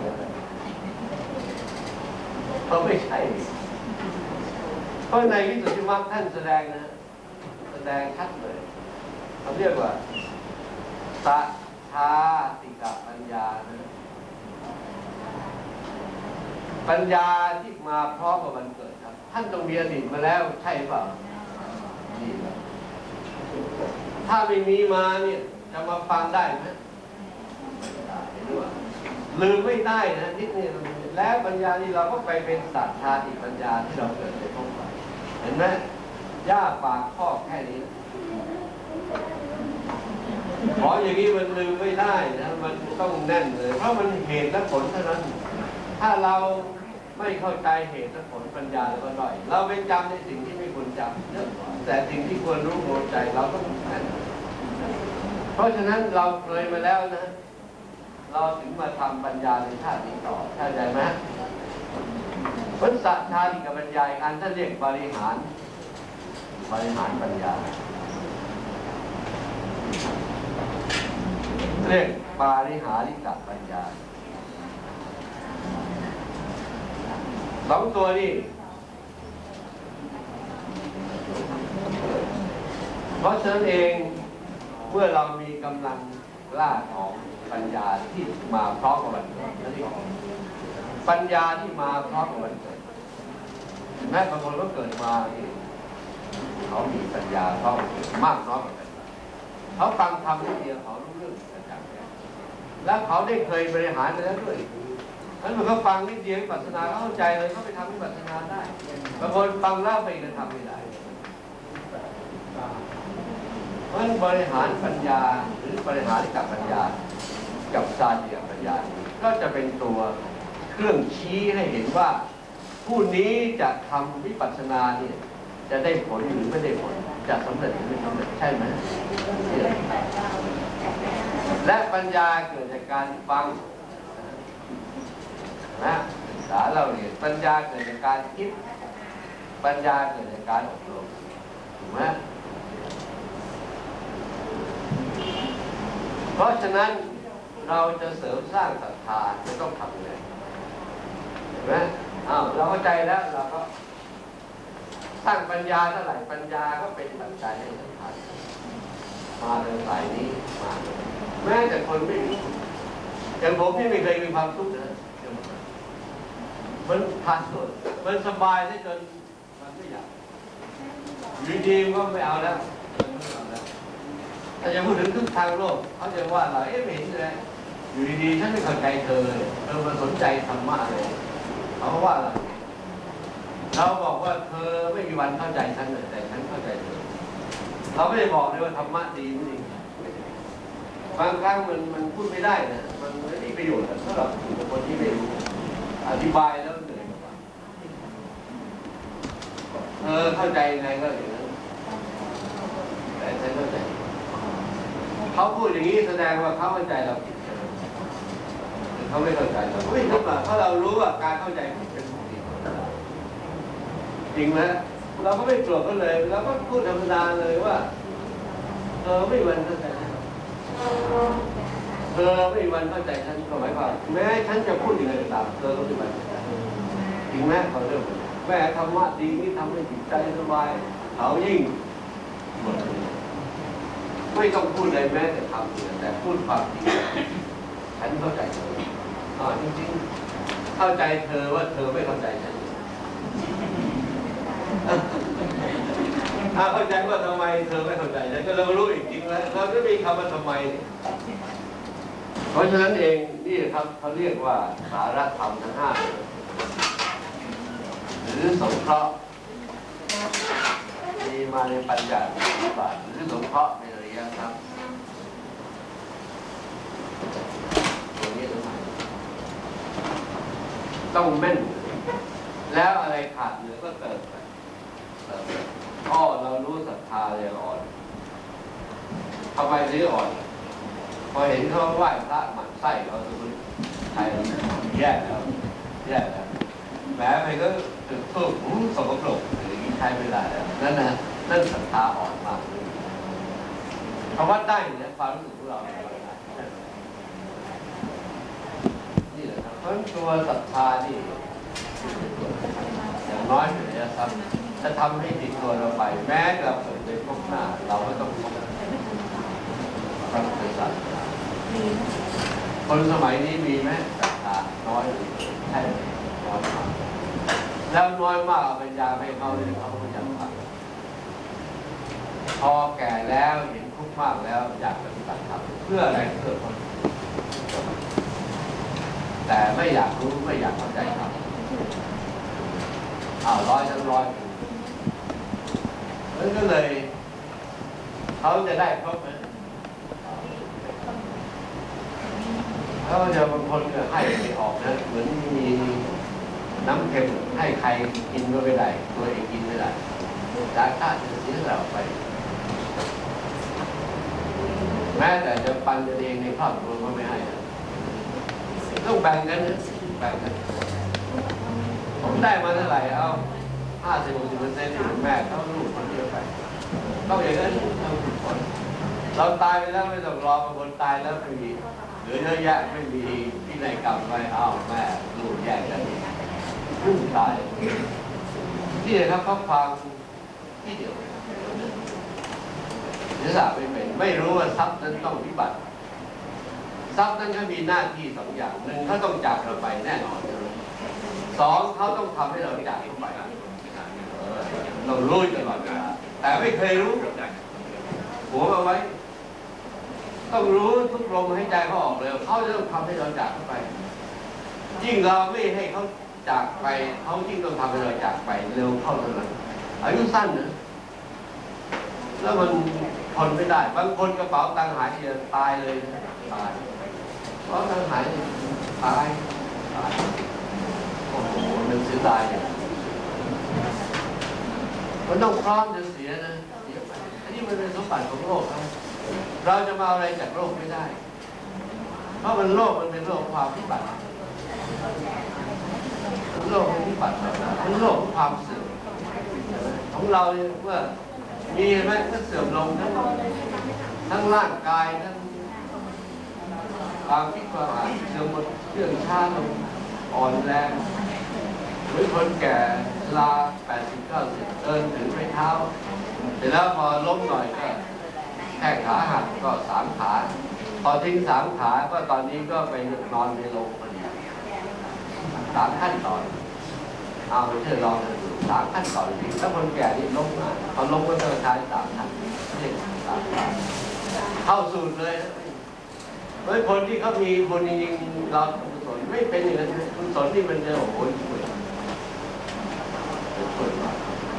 Speaker 1: เราไม่ใช่เพราะในวิสุทธิมรรคท่านแสดงนะแสดงชัดเลยเขาเรียกว่าสัทธาติกะปัญญานะปัญญาที่มาพร้อมกับวันเกิดครับท่านต้องมีอดีตมาแล้วใช่เปล่านี่ครับถ้าไม่มีมาเนี่ยจะมาฟังได้ไหมไม่ได้ด้วยลืมไม่ได้นะนิดนี้แล้วปัญญานี่เราก็ไปเป็นสัทธาติปัญญาที่เราเกิดในพบไปเห็นไหมยากปากข้อแค่นี้ขออย่างนี้มันลืมไม่ได้นะมันต้องแน่นเลยเพราะมันเหตุและผลเท่านั้นถ้าเราไม่เข้าใจเหตุและผลปัญญาแล้วก็ด้อยเราไปจำในสิ่งที่ไม่ควรจำเยอะกว่าแต่สิ่งที่ควรรู้ควรใจเราต้องแน่นเพราะฉะนั้นเราเคยมาแล้วนะเราถึงมาทำปัญญาในชาตินี้ต่อเข้าใจไหมพันสัทธาติกับปัญญาอีกอันท่านเรียกบริหารบริหารปัญญาเรียกบริหาริกปัญญาสองตัวนี้เพราะฉะนั้นเองเมื่อเรามีกำลังล่าของปัญญาที่มาพร้อมกับวันเกิดนั่นเองปัญญาที่มาพร้อมกับวันเกิดแม้บางคนก็เกิดมาเขามีปัญญาต้องมากน้อยกว่ากันเขาฟังธรรมนิดเดียวเขารู้เรื่องต่างๆแล้วเขาได้เคยบริหารมาแล้วด้วยนั้นเมื่อเขาฟังนิดเดียววิปัสสนาเข้าใจเลยเขาไปทำวิปัสสนาได้บางคนฟังแล้วไปกระทำไม่ได้เพราะบริหารปัญญาหรือบริหารกับปัญญากับสาธิตปัญญาก็จะเป็นตัวเครื่องชี้ให้เห็นว่าผู้นี้จะทำวิปัสสนาเนี่ยจะได้ผลหรือไม่ได้ผลจะสำเร็จหรือไม่สำเร็จใช่ไหมและปัญญาเกิดจากการฟังนะศึกษาเราเนี่ยปัญญาเกิดจากการคิดปัญญาเกิดจากการอบรมถูกไหมเพราะฉะนั้นเราจะเสริมสร้างศรัทธาจะต้องทำยังไงเห็นไหมอ้าวเราเข้าใจแล้วเราก็สร้างปัญญาเท่าไหร่ปัญญาก็เป็นปัจจัยให้ศรัทธามาทางสายนี้มาแม้แต่คนไม่มีอย่างผมนี่ไม่เคยมีความทุกข์นะมันผ่านตัวมันสบายได้จนมันไม่อยากอยู่ดีๆก็ไม่เอาแล้วถ้าจะพูดถึงทุกทางโลกเขาจะว่าเราเอ๊ะไม่เห็นเลยอยู่ดีๆฉันไม่เข้าใจเธอเลยเธอมาสนใจธรรมะเลยเขาว่าเราเราบอกว่าเธอไม่มีวันเข้าใจฉันเลยแต่ฉันเข้าใจเธอเราไม่ได้บอกเลยว่าธรรมะดีไม่ดีบางครั้งมันมันพูดไม่ได้นะมันไม่มีประโยชน์สำหรับคนที่ไม่รู้อธิบายแล้วเหนื่อยกว่าเธอเข้าใจยังไงก็อย่างนั้นแต่ฉันเข้าใจเขาพูดอย่างนี้แสดงว่าเขาเข้าใจเราผิดเขาไม่เข้าใจเราไม่รู้ว่าเพราะเรารู้ว่าการเข้าใจผิดเป็นของดีจริงไหมเราก็ไม่โกรธเขาเลยเราก็พูดธรรมดาเลยว่าเธอไม่มีวันเข้าใจฉันเธอไม่มีวันเข้าใจฉันก็หมายความแม้ฉันจะพูดอย่างไรก็ตามเธอก็ไม่มีวันเข้าใจจริงไหมเขาเรื่องแม่ธรรมะดีนี่ทำให้จิตใจสบายเขายิ่งหมดไม่ต้องพูดอะไรแม้แต่ทำเลยแต่พูดความจริงฉันเข้าใจเธออ๋อจริงๆเข้าใจเธอว่าเธอไม่เข้าใจฉันถ้าเข้าใจว่าทำไมเธอไม่เข้าใจฉันก็เรารู้อีกจริงแล้วเราจะมีคำว่าทำไมเพราะฉะนั้นเองนี่ครับเขาเรียกว่าสาระธรรมทั้งห้าหรือสงเคราะห์มีมาในปัญญาปฏิบัติหรือสงเคราะห์ในอริยธรรมตรงนี้ต้องแม่นแล้วอะไรขาดเหลือก็เติมไปอ๋อเรารู้ศรัทธาเลยอ่อนทำไมถึงอ่อนพอเห็นเขาไหว้พระหมั่นไส้เขาจะรู้ใช่แย่แล้วแย่แล้วแม้ไปก็จุดทูบสกปรกอย่างนี้ใช้ไม่ได้แล้วนั่นนะนั่นศรัทธาอ่อนมากเลยคำว่าได้เนี่ยความรู้สึกของเรานี่แหละครับเพราะตัวศรัทธานี่อย่างน้อยเลยนะครับจะทำให้ติดตัวเราไปแม้เราเกิดในพบหน้าเราก็ต้องพบพระพุทธศาสนาคนสมัยนี้มีไหมศรัทธาน้อยใช่น้อยมากแล้วน้อยมากเอาปัญญาให้เขาเลยเขาก็ยังทำพอแก่แล้วเห็นทุกข์มากแล้วอยากปฏิบัติธรรมเพื่ออะไรเพื่อคนแต่ไม่อยากรู้ไม่อยากเข้าใจธรรมอ้าวร้อยทั้งร้อยนั่นก็เลยเขาจะได้ครบไหมเขาจะบางคนก็ให้ไม่ออกนะเหมือนมีน้ำเค็มให้ใครกินก็ไม่ได้ตัวเองกินไม่ได้จากข้าจะเสียเราไปแม้แต่จะปันกันเองในครอบครัวก็ไม่ให้ต้องแบ่งกันนะแบ่งกันผมได้มาเท่าไหร่เอาห้าสิบหกสิบเปอร์เซ็นต์แม่เขาลูกคนเดียวไปต้องอย่างนั้นต้องทุกคนเราตายไปแล้วไม่ต้องรอบางคนตายแล้วไม่มีเหลือเยอะแยะไม่มีที่ไหนกลับไปอ้าวแม่ลูกแยกกันลูกตายที่ไหนครับเขาฟังที่เดียวเนื้อสาไม่เป็นไม่รู้ว่าทรัพย์นั้นต้องวิบัติทรัพย์นั้นก็มีหน้าที่สองอย่างหนึ่งเขาต้องจากเราไปแน่นอนสองเขาต้องทำให้เราจากเขาไปเรารู้ตลอดเวลาแต่ไม่เคยรู้หัวเอาไว้ต้องรู้ทุกลมหายใจเขาออกเลยเขาจะต้องทำให้เราจากเขาไปยิ่งเราไม่ให้เขาจากไปเขายิ่งต้องทำให้เราจากไปเร็วเข้าเท่านั้นอายุสั้นนะแล้วมันทนไม่ได้บางคนกระเป๋าตังค์หายจะตายเลยตายเพราะตังค์หายตายตายโอ้โหมันเสียดายมันต้องพร้อมจะเสียนะเสียไปอันนี้มันเป็นสมบัติของโลกครับเราจะมาอะไรจากโลกไม่ได้เพราะมันโลกมันเป็นโลกความวิบัติโลกของวิบัติมันโลกของความเสื่อมของเราเนี่ยเมื่อมีไหมเมื่อเสื่อมลงทั้งทั้งร่างกายทั้งความคิดความอ่านเสื่อมหมดเชื่องช้าลงอ่อนแรงหรือคนแก่ลาแปดสิบเก้าสิบเดินถึงไม่เท้าเสร็จแล้วพอล้มหน่อยก็แค่ขาหักก็สามขาพอทิ้งสามขาก็ตอนนี้ก็ไปนอนในโรงพอดีสามขั้นตอนเอาไปเชื่อลองดูสามขั้นตอนจริงแล้วคนแก่นี่ล้มมาพอล้มก็เจอใช้สามขั้นเรียกสามขั้นเข้าสูตรเลยเฮ้ยคนที่เขามีบุญจริงๆเรากุศลไม่เป็นอย่างนั้นกุศลที่มันจะโอ้โหช่วยช่วยมาก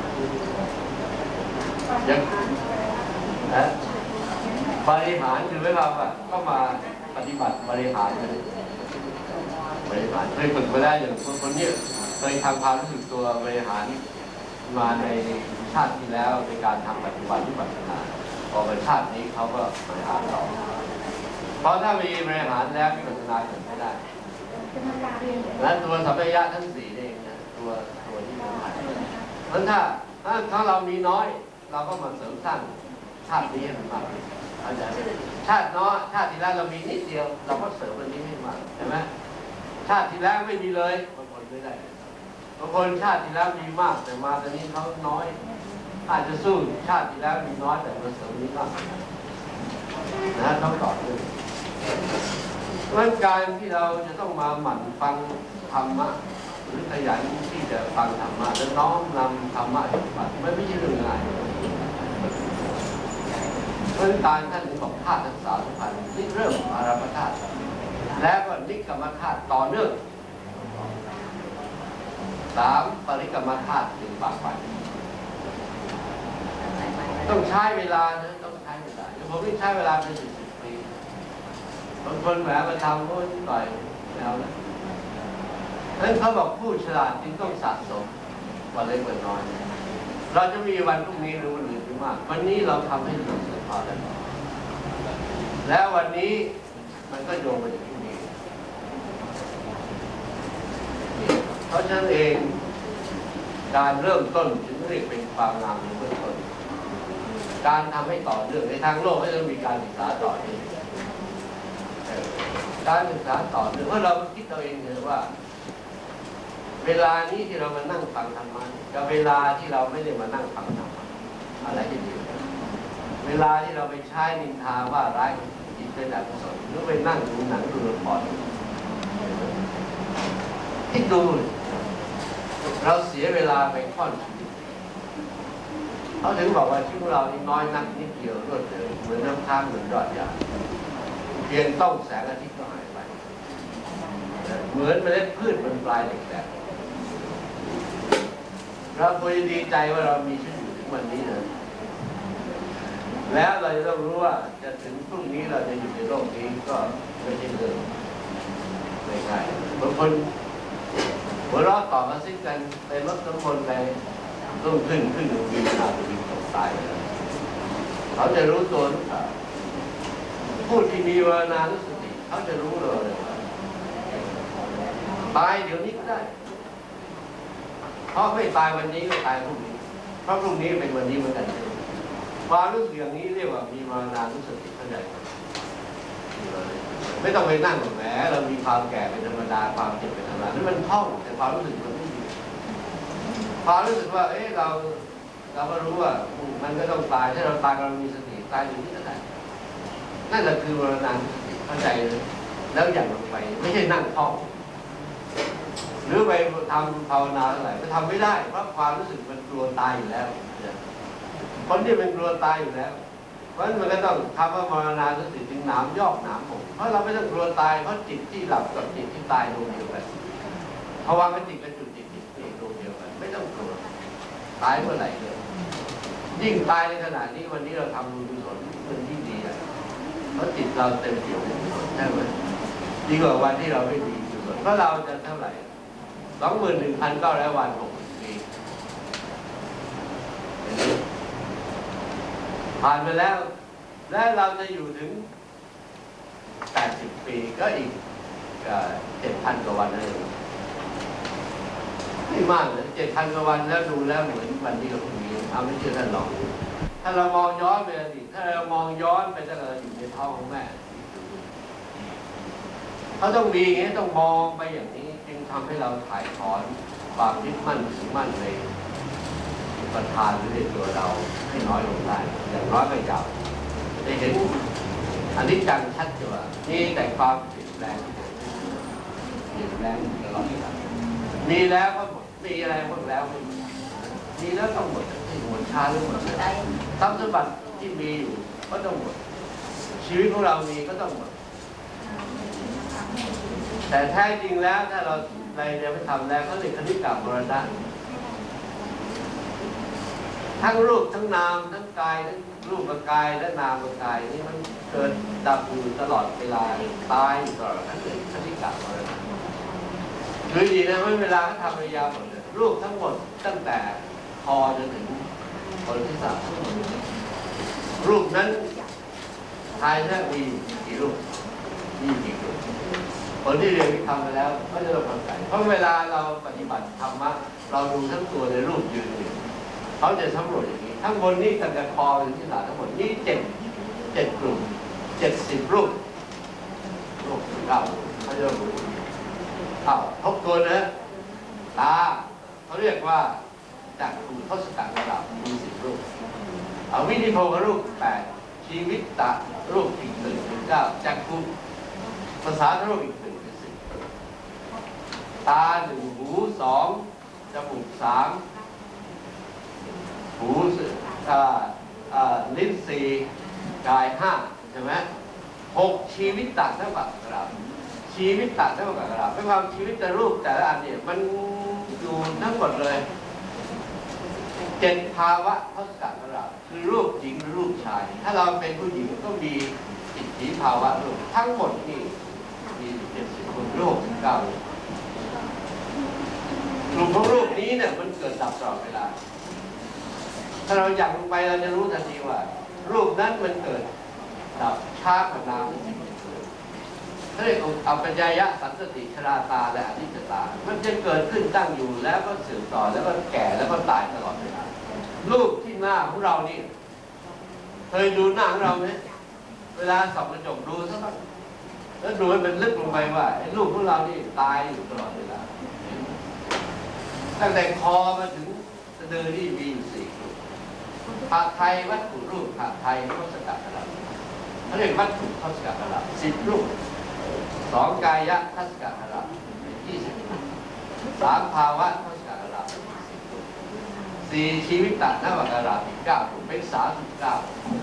Speaker 1: ยังนะบริหารคือเวลาแบบก็มาปฏิบัติบริหารเลยบริหารเคยฝึกมาได้อย่างคนคนนี้เคยทำความรู้สึกตัวบริหารมาในชาติที่แล้วในการทำปฏิบัติที่ปัจจุบันพอเป็นชาตินี้เขาก็บริหารต่อเพราะถ้ามีบริหารแล้ววิปัสสนาเกิดไม่ได้และตัวสัมปชัญญะทั้งสี่เองนะตัวตัวที่สำคัญเพราะถ้าถ้าถ้าเรามีน้อยเราก็มาเสริมสร้างชาตินี้ให้มันมากอาจารย์ชาติน้อยชาติที่แล้วเรามีนิดเดียวเราก็เสริมอันนี้ให้มากใช่ไหมชาติที่แล้วไม่มีเลยบางคนไม่ได้บางคนชาติที่แล้วมีมากแต่มาตอนนี้เขาน้อยอาจจะสู้ชาติที่แล้วมีน้อยแต่มาเสริมนี้มากนะต้องต่อเนื่องเพราะการที่เราจะต้องมาหมั่นฟังธรรมะหรือขยันที่จะฟังธรรมะและน้อมนำธรรมะที่ปฏิบัติไม่ใช่เรื่องง่ายเพราะการท่านถึงบอกธาตุทั้งสามพันนี่เริ่มอารัมภธาตุแล้วก็นิกรรมธาตุต่อเนื่องสามปริกรรมธาตุถึงปากปันต้องใช้เวลานะต้องใช้เวลาอย่างผมไม่ใช้เวลาเป็นสิบสิบปีบางคนแหมมาทำก็ต่อยแล้วนะนั้นเขาบอกผู้ฉลาดจึงต้องสะสมวันเล็กวันน้อยเราจะมีวันพรุ่งนี้รู้หรือไม่มากวันนี้เราทำให้เราสุดพอแล้วแล้ววันนี้มันก็โยงไปถึงพรุ่งนี้เพราะฉะนั้นเองการเริ่มต้นจึงเรียกเป็นความงามในเบื้องต้นการทำให้ต่อเนื่องในทางโลกก็ต้องมีการศึกษาต่อเนื่องการศึกษาต่อเนื่องเพราะเราคิดเราเองเลยว่าเวลานี้ที่เรามานั่งฟังธรรมะกับเวลาที่เราไม่ได้มานั่งฟังธรรมะอะไรที่ดีเวลาที่เราไปใช้นินทาว่าร้ายจิตเป็นอกุศลหรือไปนั่งดูหนังดูละครคิดดูเราเสียเวลาไปค่อนชีวิตเขาถึงบอกว่าชีวิตของเรานี่น้อยนักนิดเดียวรวดเร็วเหมือนน้ำค้างเหมือนยอดหญ้าเพียงต้องแสงอาทิตย์ก็หายไปเหมือนเมล็ดพืชบนปลายเหล็กแหลมเราควรดีใจว่าเรามีชีวิตอยู่ถึงวันนี้นะแล้วเราจะต้องรู้ว่าจะถึงพรุ่งนี้เราจะอยู่ในโลกนี้ก็ไม่ใช่เรื่องง่ายๆบางคนหัวเราะต่อมาซิ้นกันไปลดน้ำมนต์ไปรุ่งขึ้นขึ้นหนึ่งวินาทีวิตกตายเลยเขาจะรู้ตัวหรือเปล่าผู้ที่มีวานานุสติเขาจะรู้เลยตายเดี๋ยวนี้ก็ได้เพราะไม่ตายวันนี้ก็ตายพรุ่งนี้เพราะพรุ่งนี้เป็นวันนี้เหมือนกันความรู้สึกอย่างนี้เรียกว่ามีวานานุสติเข้าใจไม่ต้องไปนั่งแหมเรามีความแก่เป็นธรรมดาความเจ็บเป็นธรรมดานี่มันท่องแต่ความรู้สึกมันไม่มีความรู้สึกว่าเอ๊ะเราเราก็รู้ว่ามันก็ต้องตายถ้าเราตายเรามีสติตายอยู่ที่ก็ได้นั่นแหละคือวานานุสติเข้าใจเลยแล้วอย่างลงไปไม่ใช่นั่งท่องหรือไปทำภาวนาอะไรก็ทำไม่ได้เพราะความรู้สึกมันกลัวตายอยู่แล้วคนที่เป็นกลัวตายอยู่แล้วเพราะมันก็ต้องทำว่ามรณานุสติจึงหนามยอกหนามผมเพราะเราไม่ต้องกลัวตายเพราะจิตที่หลับกับจิตที่ตายดวงเดียวกันภาวะกับจิตกับจุดจิตจิตนี่ดวงเดียวกันไม่ต้องกลัวตายเมื่อไหร่เลยยิ่งตายในขณะนี้วันนี้เราทำบุญกุศลเป็นที่ดีอ่ะเพราะจิตเราเต็มเปี่ยมกุศลใช่ไหมดีกว่าวันที่เราไม่มีกุศลเพราะเราจะเท่าไหร่สองหมื่นหนึ่งพันเก้าร้อยวันหกปีผ่านไปแล้วและเราจะอยู่ถึงแปดสิบปีก็อีกเจ็ดพันกว่าวันนั่นเองไม่มากเลยเจ็ดพันกว่าวันแล้วดูแล้วเหมือนวันนี้กับพรุ่งนี้เอาไม่เชื่อท่านลองถ้าเรามองย้อนไปอดีตถ้าเรามองย้อนไปตั้งแต่เราอยู่ในท้องของแม่เขาต้องมีอย่างนี้ต้องมองไปอย่างนี้จึงทำให้เราถ่ายถอนความยึดมั่นถือมั่นในประธานหรือในตัวเราให้น้อยลงได้อย่างน้อยก็ยาวได้เห็นอันนี้จังชัดจ้ะมีแต่ความเปลี่ยนแปลงเปลี่ยนแปลงตลอดเวลามีแล้วก็หมดมีอะไรหมดแล้วมีแล้วต้องหมดที่หมดช้าหรือหมดทรัพย์สมบัติที่มีอยู่ก็ต้องหมดชีวิตของเรามีก็ต้องหมดแต่แท้จริงแล้วถ้าเราในเรื่องทำแล้วก็เรียกคณิกามรณะทั้งรูปทั้งนามทั้งกายทั้งรูปกับกายและนามกับกายนี่มันเกิดดับอยู่ตลอดเวลาตายอยู่ตลอดนั่นเองคณิกามรณะคือดีนะไม่เวลาเขาทำระยะหมดเลยรูปทั้งหมดตั้งแต่คอจนถึงคนที่สามรูปนั้นทายแท้มีกี่รูปมีกี่รูปคนที่เรียนวิธรรมมาแล้วก็จะต้องเข้าใจเพราะเวลาเราปฏิบัติธรรมะเราดูทั้งตัวในรูปยืนอยู่เขาจะสำรวจอย่างนี้ทั้งบนนี้กันกระคอหรือที่หลังทั้งหมดนี่เจ็ดเจ็ดกลุ่มเจ็ดสิบรูปรูปเก้าเขาจะรู้อ้าวทบทวนนะตาเขาเรียกว่าจากกลุ่มทศกัณฐ์ระดับมีสิบรูปเอาวินิโพครูปแปดชีวิตตะรูปอีกหนึ่งถึงเก้าจากกลุ่มภาษารูปอีกหนึ่งถึงสิบตาหนึ่งหูสองจมูกสามหูอ่าอ่าลิ้นสี่กายห้าใช่ไหมหกชีวิตตะเท่ากับกระดับชีวิตตะเท่ากับกระดับไม่ความชีวิตแต่รูปแต่ละอันเนี่ยมันอยู่ทั้งหมดเลยเจ็ดภาวะทศกัณฐ์ระดับคือรูปหญิงหรือรูปชายถ้าเราเป็นผู้หญิงก็มีอิทธิภาวะรูปทั้งหมดนี่มีเจ็ดสิบคนรูปสิบเก้ากลุ่มของรูปนี้เนี่ยมันเกิดดับตลอดเวลาถ้าเราอยากลงไปเราจะรู้ทันทีว่ารูปนั้นมันเกิดดับช้ากว่านามเขาเรียกเอาปัญญายะสันสติชราตาและอนิจจตามันจะเกิดขึ้นตั้งอยู่แล้วก็เสื่อมต่อแล้วก็แก่แล้วก็ตายตลอดเวลารูปที่หน้าของเรานี่เคยดูหน้าของเราไหมเวลาส่องกระจกดูสักพักแล้วดูให้มันลึกลงไปว่าไอ้รูปของเรานี่ตายอยู่ตลอดเวลาตั้งแต่คอมาถึงสะดือนี่มีอยู่สี่รูปภาคไทยวัตถุรูปภาคไทยทศกัณฐ์ระดับเขาเรียกวัตถุทศกัณฐ์ระดับสิบรูปสองกายะทศกัณฐ์ระดับยี่สิบรูปสามภาวะทศกัณฐ์ระดับสิบรูปสี่ชีวิตตะนวกระดับอีกเก้ารูปเป็นสามสิบเก้า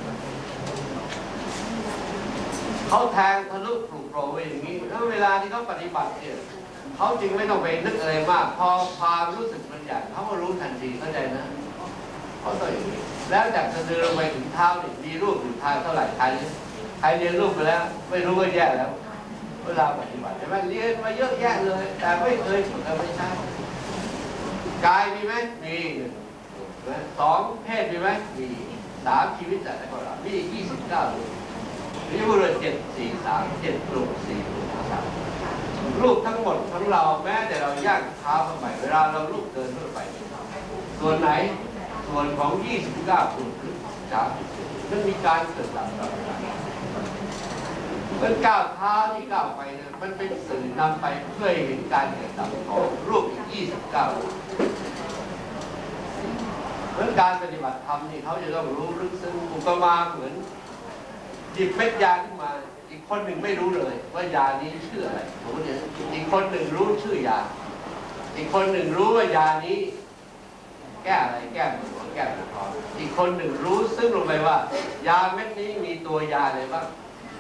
Speaker 1: เขาแทงทะลุปลุกโปร่งอย่างนี้แล้วเวลาที่เขาปฏิบัติเนี่ยเขาจึงไม่ต้องไปนึกอะไรมากพอความรู้สึกมันอย่างเขาก็รู้ทันทีเข้าใจนะเขาต้องอย่างนี้แล้วจากสะดือลงไปถึงเท้าเนี่ยมีรูปถึงเท้าเท่าไหร่ใครใครเรียนรูปไปแล้วไม่รู้ว่าแย่แล้วเวลาปฏิบัติใช่ไหมเรียนมาเยอะแยะเลยแต่ไม่เคยฝึกไม่ใช่กายมีไหมมีสองเพศมีไหมมีสามชีวิตแต่ละคนมียี่สิบเก้ารูปนี่พูดเลยเจ็ดสี่สามเจ็ดกลุ่มสี่กลุ่มสามรูปทั้งหมดของเราแม้แต่เราย่างเท้าเข้าไปเวลาเราลุกเดินเข้าไปส่วนไหนส่วนของยี่สิบเก้ากลุ่มคือสามมันมีการเกิดดับตลอดเวลามันก้าวเท้าที่ก้าวไปเนี่ยมันเป็นสื่อนำไปเพื่อให้เห็นการเกิดดับของรูปอีกยี่สิบเก้ารูปเพราะการปฏิบัติธรรมนี่เขาจะต้องรู้ลึกซึ้งอุปมาเหมือนหยิบเม็ดยาขึ้นมาอีกคนหนึ่งไม่รู้เลยว่ายานี้ชื่ออะไรสมมติเนี่ยอีกคนหนึ่งรู้ชื่อยาอีกคนหนึ่งรู้ว่ายานี้แก้อะไรแก้ปวดหัวแก้ปวดท้องอีกคนหนึ่งรู้ซึ่งลงไปว่ายาเม็ดนี้มีตัวยาอะไรบ้าง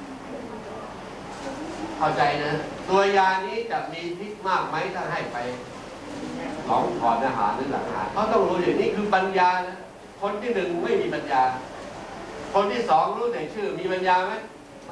Speaker 1: เข้าใจนะตัวยานี้จะมีพิษมากไหมถ้าให้ไปหลองถอนอาหารหรือหลังอาหารเขาต้องรู้อย่างนี้คือปัญญานะคนที่หนึ่งไม่มีปัญญาคนที่สองรู้แต่ชื่อมีปัญญาไหมไม่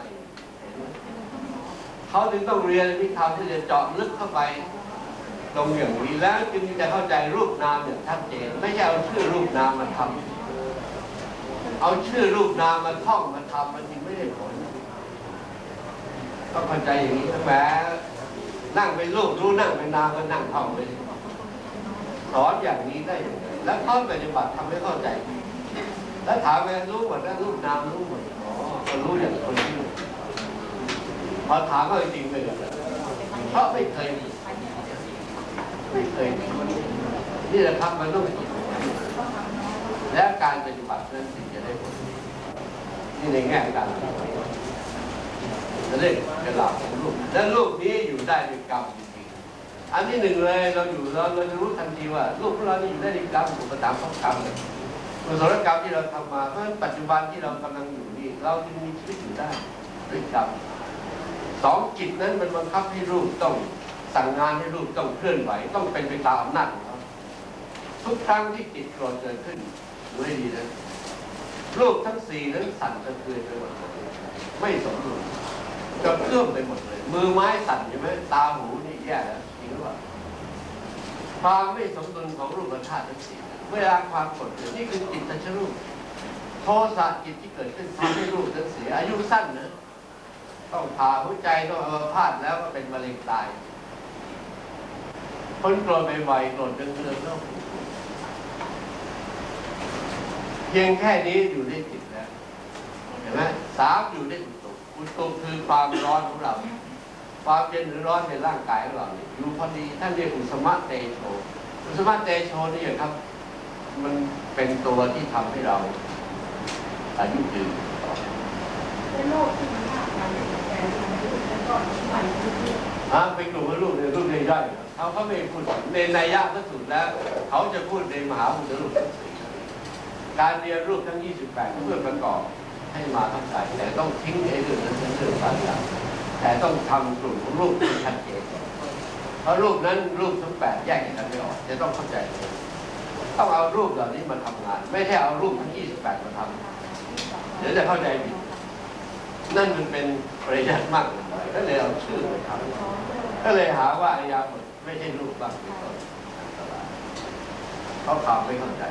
Speaker 1: เขาถึงต้องเรียนวิธรรมที่จะเจาะลึกเข้าไปลงอย่างนี้แล้วจึงจะเข้าใจรูปนามอย่างชัดเจนไม่ใช่เอาชื่อรูปนามมาทำเอาชื่อรูปนามมาท่องมาทำมันจึงไม่ได้ผลต้องเข้าใจอย่างนี้ทั้งแม้นั่งเป็นรูปรู้นั่งเป็นนามก็นั่งท่องไปสอนอย่างนี้ได้อย่างไรแล้วข้อปฏิบัติทำให้เข้าใจแล้วถามไปรู้หมดแล้วรูปนามรู้หมดอ๋อก็รู้อย่างคนที่พอถามก็จริงเลยเพราะไม่เคยไม่เคยนี่แหละครับมันต้องคิดและการปฏิบัตินั้นถึงจะได้ผลนี่ในแง่การจะเรียกเป็นหลักของรูปและรูปนี้อยู่ได้ด้วยกรรมจริงๆอันที่หนึ่งเลยเราอยู่เราเราจะรู้ทันทีว่ารูปของเรานี่อยู่ได้ด้วยกรรมอุปตามของกรรมกุศลกรรมที่เราทำมาเพราะฉะนั้นปัจจุบันที่เรากำลังอยู่นี่เราจึงมีชีวิตอยู่ได้ด้วยกรรมสองจิตนั้นมันบังคับให้รูปต้องสั่งงานให้รูปต้องเคลื่อนไหวต้องเป็นไปตามอำนาจของเขาทุกครั้งที่จิตโกรธเกิดขึ้นดูให้ดีนะรูปทั้งสี่นั้นสั่นสะเทือนไปหมดไม่สมดุลกระเพื่อมไปหมดเลยมือไม้สั่นใช่ไหมตาหูนี่แย่แล้วจริงหรือเปล่าความไม่สมดุลของรูปธาตุทั้งสี่เวลาความโกรธเกิดนี่คือจิตทัชรูปโทสะจิตที่เกิดขึ้นทำให้รูปนั้นเสียอายุสั้นนะปต้องผ่าหัวใจต้องอัมพาตแล้วก็เป็นมะเร็งตายคนโกรธไวๆโกรธเดือดๆแล้วเพียงแค่นี้อยู่ได้ติดแล้วเห็นไหมสามอยู่ได้อุตุอุตุคือความร้อนของเราความเย็นหรือร้อนในร่างกายของเราอยู่พอดีท่านเรียกอุสมะเตโชอุสมะเตโชนี่ครับมันเป็นตัวที่ทำให้เราอายุยืน
Speaker 3: เป็นโรคที่มันมากกว่าแต่เป็นก้อนใหม่ที่
Speaker 1: ฮะเป็นกลุ่มรูปในรูปในย่อยเขาเขาไม่พูดในนัยยะพระสูตรแล้วเขาจะพูดในมหาพุทธรูปทั้งสี่การเรียนรูปทั้งยี่สิบแปดเพื่อประกอบให้มาเข้าใจแต่ต้องทิ้งไอ้เรื่องนั้นเรื่องบางอย่างแต่ต้องทำกลุ่มของรูปที่ชัดเจนเพราะรูปนั้นรูปทั้งแปดแยกกันไม่ออกจะต้องเข้าใจต้องเอารูปเหล่านี้มาทำงานไม่ใช่เอารูปทั้งยี่สิบแปดมาทำเดี๋ยวจะเข้าใจผิดนั่นมันเป็นประหยัดมากเลยก็เลยเอาชื่อไปทำก็เลยหาว่าอายาบทไม่ใช่รูปบ้างเป็นต้นเขาข่าวไม่เข้าใจ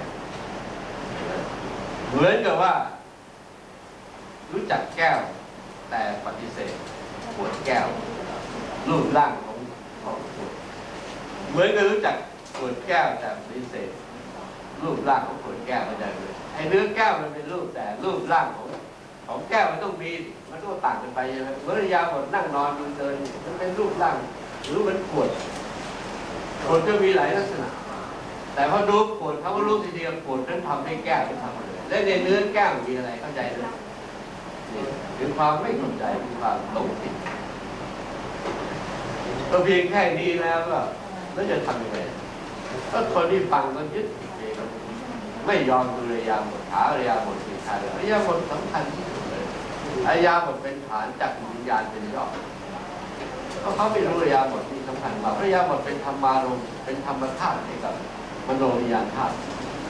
Speaker 1: เหมือนกับว่ารู้จักแก้วแต่ปฏิเสธขวดแก้วรูปร่างของของขวดเหมือนกับรู้จักขวดแก้วแต่ปฏิเสธรูปร่างของขวดแก้วไม่ได้เลยไอ้เนื้อแก้วมันเป็นรูปแต่รูปร่างของของแก้วมันต้องมีมันต้องต่างกันไปใช่ไหมเมื่อยาหมดนั่งนอนเดินมันเป็นรูปร่างหรือมันขวดขวดก็มีหลายลักษณะแต่พอดูขวดเขาก็รู้ทีเดียวขวดนั้นทำให้แก้วที่ทำเลยและในเนื้อแก้วมีอะไรเข้าใจเลยคือความไม่เข้าใจคือความหลงผิดก็เพียงแค่นี้แล้วก็แล้วจะทำยังไงก็คนที่ฟังก็ยึดติดเองไม่ยอมดูอริยบทหาอริยบทมีทางอริยบทสำคัญที่สุดเลยอริยบทเป็นฐานจักรวิญญาณเป็นยอดเพราะเขาไม่รู้อริยบทที่สำคัญมากอริยบทเป็นธรรมารมณ์เป็นธรรมธาตุให้กับมโนวิญญาณธาตุ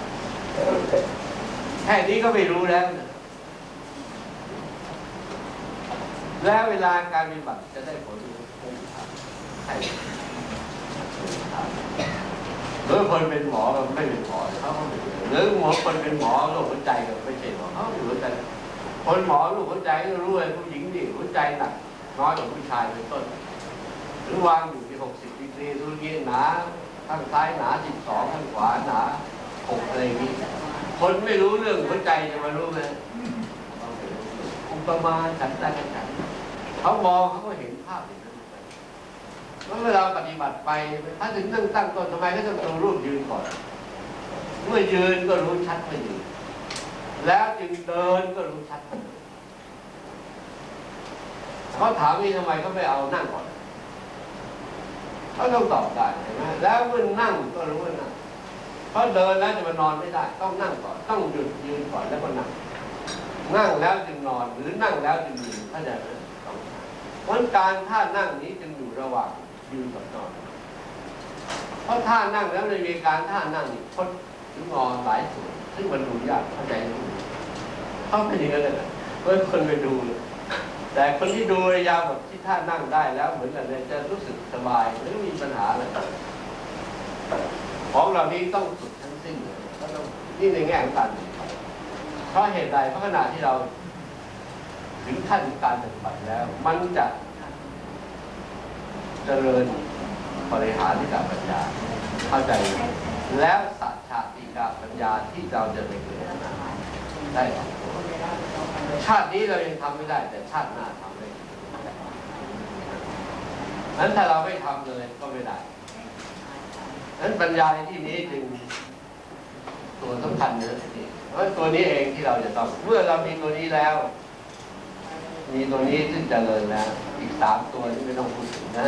Speaker 1: แค่นี้ก็ไม่รู้แล้วแล้วเวลาการปฏิบัติจะได้ผลใช่หรือคนเป็นหมอไม่เป็นหมอเขาไม่เป็นหรือหมอคนเป็นหมอโรคหัวใจก็ไม่ใช่หมอเขาอยู่หัวใจคนหมอโรคหัวใจก็รู้เลยผู้หญิงดิหัวใจหนักน้อยกว่าผู้ชายเป็นต้นหรือวางอยู่ที่หกสิบดีกรีทุกทีหนาข้างซ้ายหนาสิบสองข้างขวาหนาหกอะไรอย่างนี้คนไม่รู้เรื่องหัวใจจะมารู้ไหมอุปมาฉันได้กันฉันเขามองเขาก็เห็นภาพอย่างนั้นเมื่อเวลาปฏิบัติไปถ้าถึงตั้งตั้งต้นทำไมก็ต้องดูรูปยืนก่อนเมื่อยืนก็รู้ชัดว่ายืนแล้วจึงเดินก็รู้ชัดเขาถามนี่ทำไมเขาไม่เอานั่งก่อนเขาต้องตอบได้ใช่ไหมแล้วเมื่อนั่งก็รู้ว่านั่งเพราะเดินแล้วจะมานอนไม่ได้ต้องนั่งก่อนต้องหยุดยืนก่อนแล้วก็นั่งนั่งแล้วจึงนอนหรือนั่งแล้วจึงยืนเข้าใจไหมเพราะการท่านั่งนี้จึงอยู่ระหว่างยืนกับนอนเพราะท่านั่งแล้วเลยมีการท่านั่งคดหรืองอหลายส่วนซึ่งมันดูยากเข้าใจไหมเขาไม่ดีกันเลยเมื่อคนไปดูแต่คนที่ดูระยะแบบที่ท่านั่งได้แล้วเหมือนกันเลยจะรู้สึกสบายไม่มีปัญหาอะไรของเรานี้ต้องฝึกทั้งสิ้นเลยก็ต้องนี่ในแง่ของการเพราะเหตุใดเพราะขณะที่เราถึงขั้นการปฏิบัติแล้วมันจะเจริญบริหารที่กับปัญญาเข้าใจแล้วสัจชาติกับปัญญาที่เราจะไปเกิดได้ชาตินี้เรายังทำไม่ได้แต่ชาติหน้าทำได้นั้นถ้าเราไม่ทำเลยก็ไม่ได้นั้นปัญญาในที่นี้จึงตัวสำคัญเนื้อที่เพราะตัวนี้เองที่เราจะต้องเมื่อเรามีตัวนี้แล้วมีตัวนี้ซึ่งเจริญแล้วอีกสามตัวที่ไม่ต้องพูดถึงนะ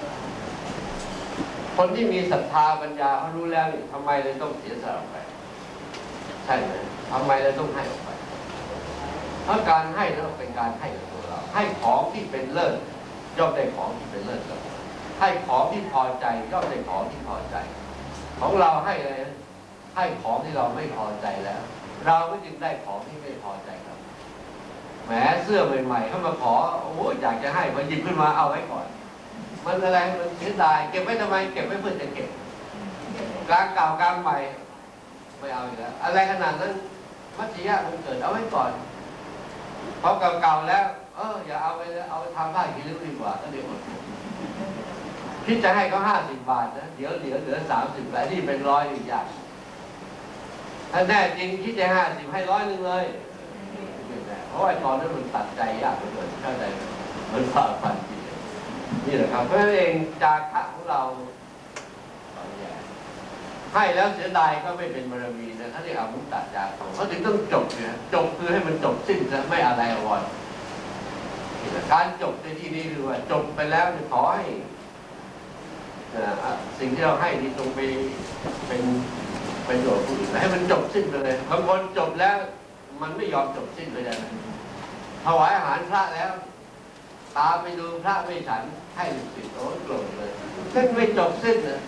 Speaker 1: คนที่มีศรัทธาปัญญาเขารู้แล้วนี่ทำไมเลยต้องเสียสละไปใช่ไหมทำไมเลยต้องให้ออกไปเพราะการให้นั้นเป็นการให้กับตัวเราให้ของที่เป็นเลิศย่อมได้ของที่เป็นเลิศกับให้ของที่พอใจย่อมได้ของที่พอใจของเราให้อะไรให้ของที่เราไม่พอใจแล้วเราก็จึงได้ของที่ไม่พอใจครับแหมเสื้อใหม่ๆเข้ามาขอโอ้อยากจะให้มาหยิบขึ้นมาเอาไว้ก่อนมันอะไรมันเสียดายเก็บไว้ทำไมเก็บไว้เพื่อจะเก็บกลางเก่ากลางใหม่ไม่เอาอีกแล้วอะไรขนาดนั้นมัจฉิยะมันเกิดเอาไว้ก่อนพอเก่าๆแล้วเอออย่าเอาไปเอาไปทำผ้าคีริ้วดีกว่าก็เดี๋ยวหมดคิดจะให้เขาห้าสิบบาทนะเดี๋ยวเดี๋ยวเหลือสามสิบแต่ที่เป็นร้อยอีกอย่างถ้าแน่จริงคิดจะห้าสิบให้ร้อยหนึ่งเลยเพราะว่าตอนนั้นมันตัดใจยากเหลือเกินเข้าใจมันผ่าฟันจริงนี่แหละครับเพราะฉะนั้นเองจาคะของเราให้แล้วเสียดายก็ไม่เป็นบารมีนะเขาเรียกอามุตตะจาโตเขาถึงต้องจบเนี่ยจบคือให้มันจบสิ้นจะไม่อะไรอวรการจบในที่นี้คือว่าจบไปแล้วขอให้สิ่งที่เราให้นี่ตรงไปเป็นประโยชน์ผู้อื่นให้มันจบสิ้นไปเลยบางคนจบแล้วมันไม่ยอมจบสิ้นเลยนะถวายอาหารพระแล้วตาไปดูพระไม่ฉันให้ลูกศิษย์โอ้โกรธเลยซึ่งไม่จบสิ้นนะ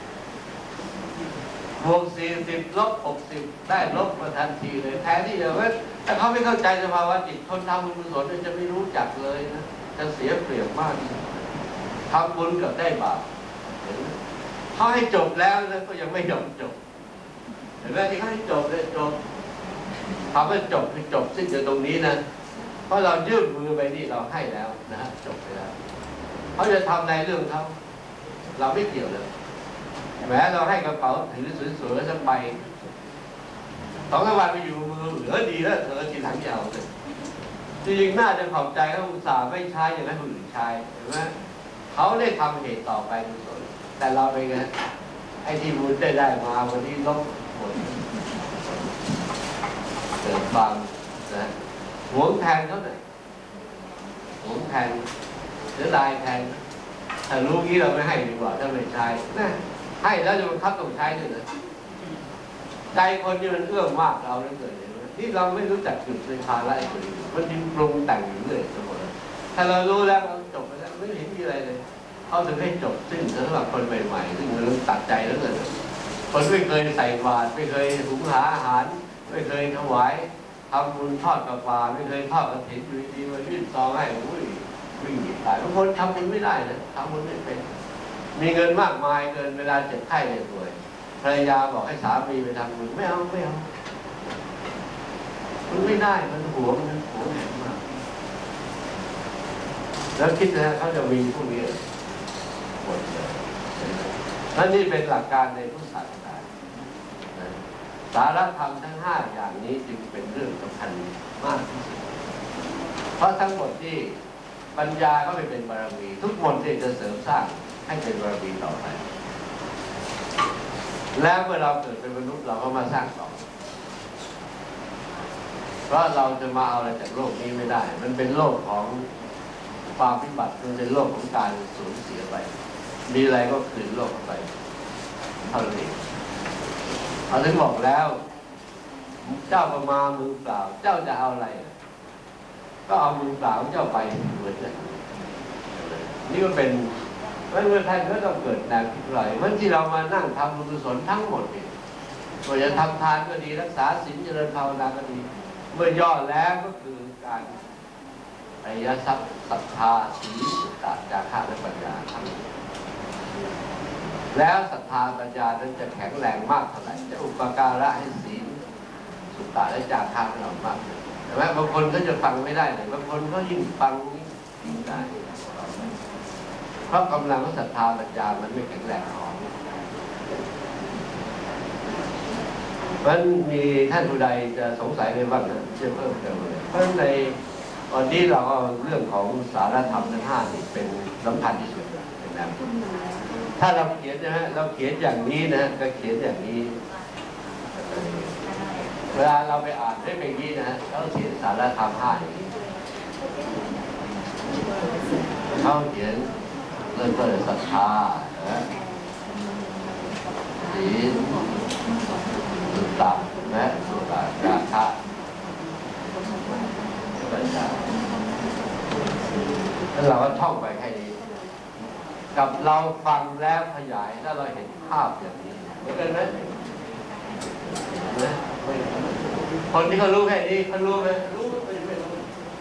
Speaker 1: บวกสี่สิบลบหกสิบได้ลบมาทันทีเลยแท้ที่จะว่าถ้าเขาไม่เข้าใจสภาวะจิตคนทำบุญกุศลจะไม่รู้จักเลยนะจะเสียเปรียบมากทำบุญกับได้บาปเขาให้จบแล้วแล้วก็ยังไม่ยอมจบเห็นไหมที่เขาให้จบเลยจบคำว่าจบคือจบสิ้นอยู่ตรงนี้นะเพราะเรายื่นมือไปนี่เราให้แล้วนะฮะจบไปแล้วเขาจะทำในเรื่องเขาเราไม่เกี่ยวเลยแม้เราให้กระเป๋าถือสวยๆสักใบสองสามวันไปอยู่มือเหลือดีแล้วเธอทีหลังยาวเลยจริงๆน่าจะขอบใจเขาอุตส่าห์ไม่ใช้อย่างนั้นคนอื่นใช้เห็นไหมเขาได้ทำเหตุต่อไปกุศลแต่เราไปไงไอ้ที่บุญได้ได้มาวันนี้ลบหมดเกิดบางนะหวงแทนเขาหน่อยหวงแทนหรือลายแทนถ้ารู้งี้เราไม่ให้ดีกว่าถ้าไม่ใช้นะให้แล้วจะบังคับต้องใช้ด้วยนะใจคนนี่มันเอื้อมมากเราเรื่อยๆนี่เราไม่รู้จักจุดในภาระคนอื่นมันยิ่งปรุงแต่งอยู่เรื่อยเสมอถ้าเรารู้แล้วเราจบไปแล้วไม่เห็นมีอะไรเลยเขาถึงให้จบสิ้นสำหรับคนใหม่ๆซึ่งมันตัดใจแล้วเลยคนไม่เคยใส่บาตรไม่เคยหุงหาอาหารไม่เคยถวายทำบุญทอดกระปาไม่เคยทอดกระถิ่นอยู่ดีๆมายื่นซองให้อุ้ยวิ่งหนีตายบางคนทำบุญไม่ได้นะทำบุญไม่เป็นมีเงินมากมายเกินเวลาเจ็บไข้เลยป่วยภรรยาบอกให้สามีไปทำบุญไม่เอาไม่เอามันไม่ได้มันหวงมันหวงแหนมากแล้วคิดนะเขาจะมีพวกนี้หมดเลยนั่นนี่เป็นหลักการในพุทธศาสนาสารธรรมทั้งห้าอย่างนี้จึงเป็นเรื่องสำคัญมากที่สุดเพราะทั้งหมดที่ปัญญาก็ไม่เป็นบารมีทุกคนที่จะเสริมสร้างให้เป็นบารมีต่อไปแล้วเมื่อเราเกิดเป็นมนุษย์เราก็มาสร้างต่อเพราะเราจะมาเอาอะไรจากโลกนี้ไม่ได้มันเป็นโลกของความพิบัติมันเป็นโลกของการสูญเสียไปมีอะไรก็คืนโลกไปเท่านั้นเองเขาถึงบอกแล้วเจ้าประมามือเปล่าเจ้าจะเอาอะไรก็เอามือเปล่าของเจ้าไปเหมือนกันนี่ก็เป็นเมื่อท่านก็ต้องเกิดแนวคิดอะไรเมื่อที่เรามานั่งทำบุญกุศลทั้งหมดเนี่ยว่าจะทำทานก็ดีรักษาศีลเจริญภาวนาก็ดีเมื่อย่อแล้วก็คือการอริยทรัพย์ศรัทธาศีลสุตตะจาคะและปัญญาทั้งแล้วศรัทธาปัญญานั้นจะแข็งแรงมากเท่าไหร่จะอุปการะให้ศีลสุตตะและจาคะให้เรามากแต่ว่าบางคนก็จะฟังไม่ได้เลยบางคนก็ยิ่งฟังยิ่งได้เพราะกำลังของศรัทธาปัญญามันไม่แข็งแรงพอมันมีท่านผู้ใดจะสงสัยในบ้างนะจะเพิ่มเติมเลยเพราะในวันนี้เราเอาเรื่องของสารธรรมทั้งห้านี่เป็นสำคัญที่สุดเป็นแนวถ้าเราเขียนนะฮะเราเขียนอย่างนี้นะก็เขียนอย่างนี้เวลาเราไปอ่านได้เป็นอย่างนี้นะเขาเขียนสารธรรมห้าอย่างนี้เขาเขียนเริ่มต้นศรัทธาศีลสุตตะและสุตตะจาคะปัญญาแล้วเราก็ท่องไปแค่นี้กับเราฟังแล้วขยายแล้วเราเห็นภาพอย่างนี้เหมือนกันไหมคนที่เขารู้แค่นี้เขารู้ไหมรู้ไม่รู้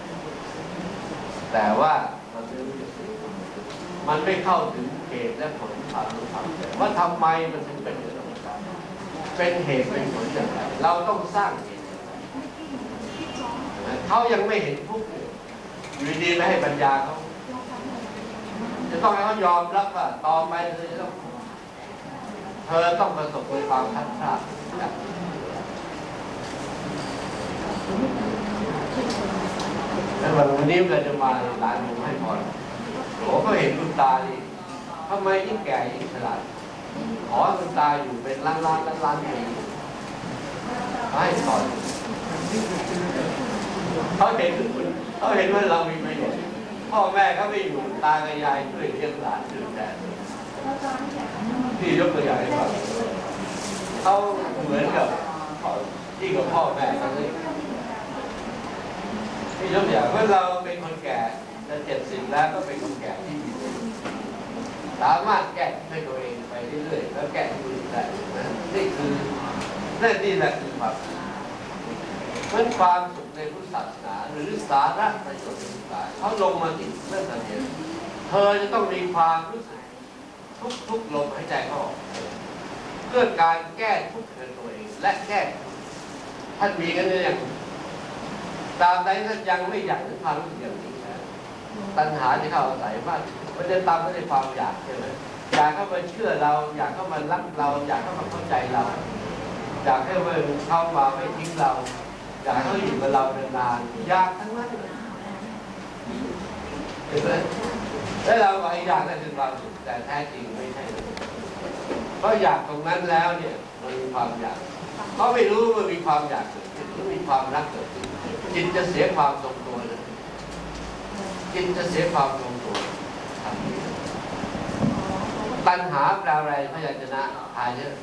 Speaker 1: แต่ว่ามันไม่รู้มันไม่เข้าถึงเหตุและผลความรู้ความว่าทำไมมันถึงเป็นอย่างนั้นเป็นเหตุเป็นผลอย่างไรเราต้องสร้างเหตุเขายังไม่เห็นทุกข์อยู่ดีๆไม่ให้ปัญญาเขาจะต้องให้เขายอมรับว่าต่อไปเธอจะต้องเธอต้องประสบกับความพัดพลาดแล้ววันนี้เราจะมาหลานผมให้พรผมก็เห็นคุณตาดิทำไมยิ่งแก่ยิ่งฉลาดขอคุณตาอยู่เป็นล้านล้านล้านล้านปีให้สอนเขาเห็นเขาเห็นว่าเรามีประโยชน์พ่อแม่เขาไม่อยู่ตากับยายช่วยเลี้ยงหลานช่วยแทนที่ยกตัวอย่างให้ฟังเขาเหมือนกับที่กับพ่อแม่เขาเลยที่ยกตัวอย่างเมื่อเราเป็นคนแก่จะเจ็ดสิบแล้วก็เป็นคนแก่ที่มีสามารถแก้ให้ตัวเองไปเรื่อยๆแล้วแก้ให้คนอื่นได้นี่คือนั่นนี่แหละคือความเมื่อความสุขในพุทธศาสนาหรือสาระประโยชน์ในพุทธศาสนาเขาลงมาที่เรื่องสังเกตเธอจะต้องมีความรู้สึกทุกทุกลมหายใจเข้าออกเพื่อการแก้ทุกข์ในตัวเองและแก้ท่านมีกันเนี่ยอย่างตามใดท่านยังไม่อยากถึงความรู้สึกอย่างนี้นะตัณหาที่เข้าอาศัยมากมันจะตามมาด้วยความอยากใช่ไหมอยากเข้ามาเชื่อเราอยากเข้ามารักเราอยากเข้ามาเข้าใจเราอยากให้มันเข้ามาไม่ทิ้งเราอยากให้เขาอยู่กับเรานานๆอยากทั้งนั้นเห็นไหมแล้วเราไอ้อยากนั่นคือความสุขแต่แท้จริงไม่ใช่เพราะอยากตรงนั้นแล้วเนี่ยมันมีความอยากเขาไม่รู้ว่ามีความอยากเกิดขึ้นหรือมีความรักเกิดขึ้นจิตจะเสียความทรงตัวเลยจิตจะเสียความทรงตัวตัณหาแปลอะไรพยัญชนะทายเยอะ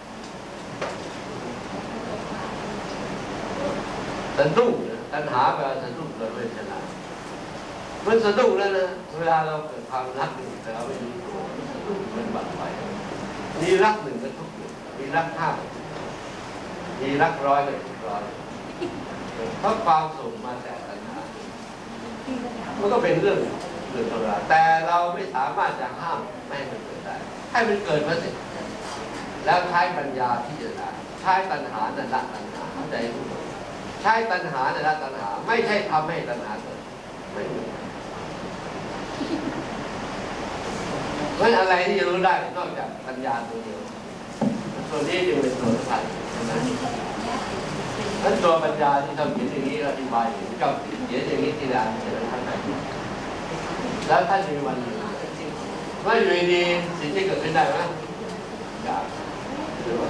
Speaker 1: สะดุ้งตัณหาแปลว่าสะดุ้งเราไม่ฉลาดมันสะดุ้งแล้วนะเวลาเราเกิดความรักหนึ่งแต่เราไม่รู้ตัวสะดุ้งมันบั่นไหวมีรักหนึ่งก็ทุกข์มีรักห้ามีรักร้อยก็ทุกร้อยเพราะความสุขมาแต่ตัณหามันก็เป็นเรื่องเรื่องธรรมดาแต่เราไม่สามารถจะห้ามไม่ให้มันเกิดได้ให้มันเกิดมาสิแล้วใช้ปัญญาพิจารณาใช้ตัณหานั่นละตัณหาเข้าใจทุกคนใช้ตัณหานั่นละตัณหาไม่ใช่ทำให้ตัณหาเกิดไม่มีเพราะอะไรที่จะรู้ได้นอกจากปัญญาตัวเดียวตัวนี้จึงเป็นตัวสำคัญนั้นตัวปัญญาที่ทำเขียนอย่างนี้อธิบายกับเขียนอย่างนี้ที่ร้านเขียนท่านไหนแล้วท่านมีวันหนึ่งว่าอยู่ดีสิ่งที่เกิดขึ้นได้ไหมอยากหรือว่า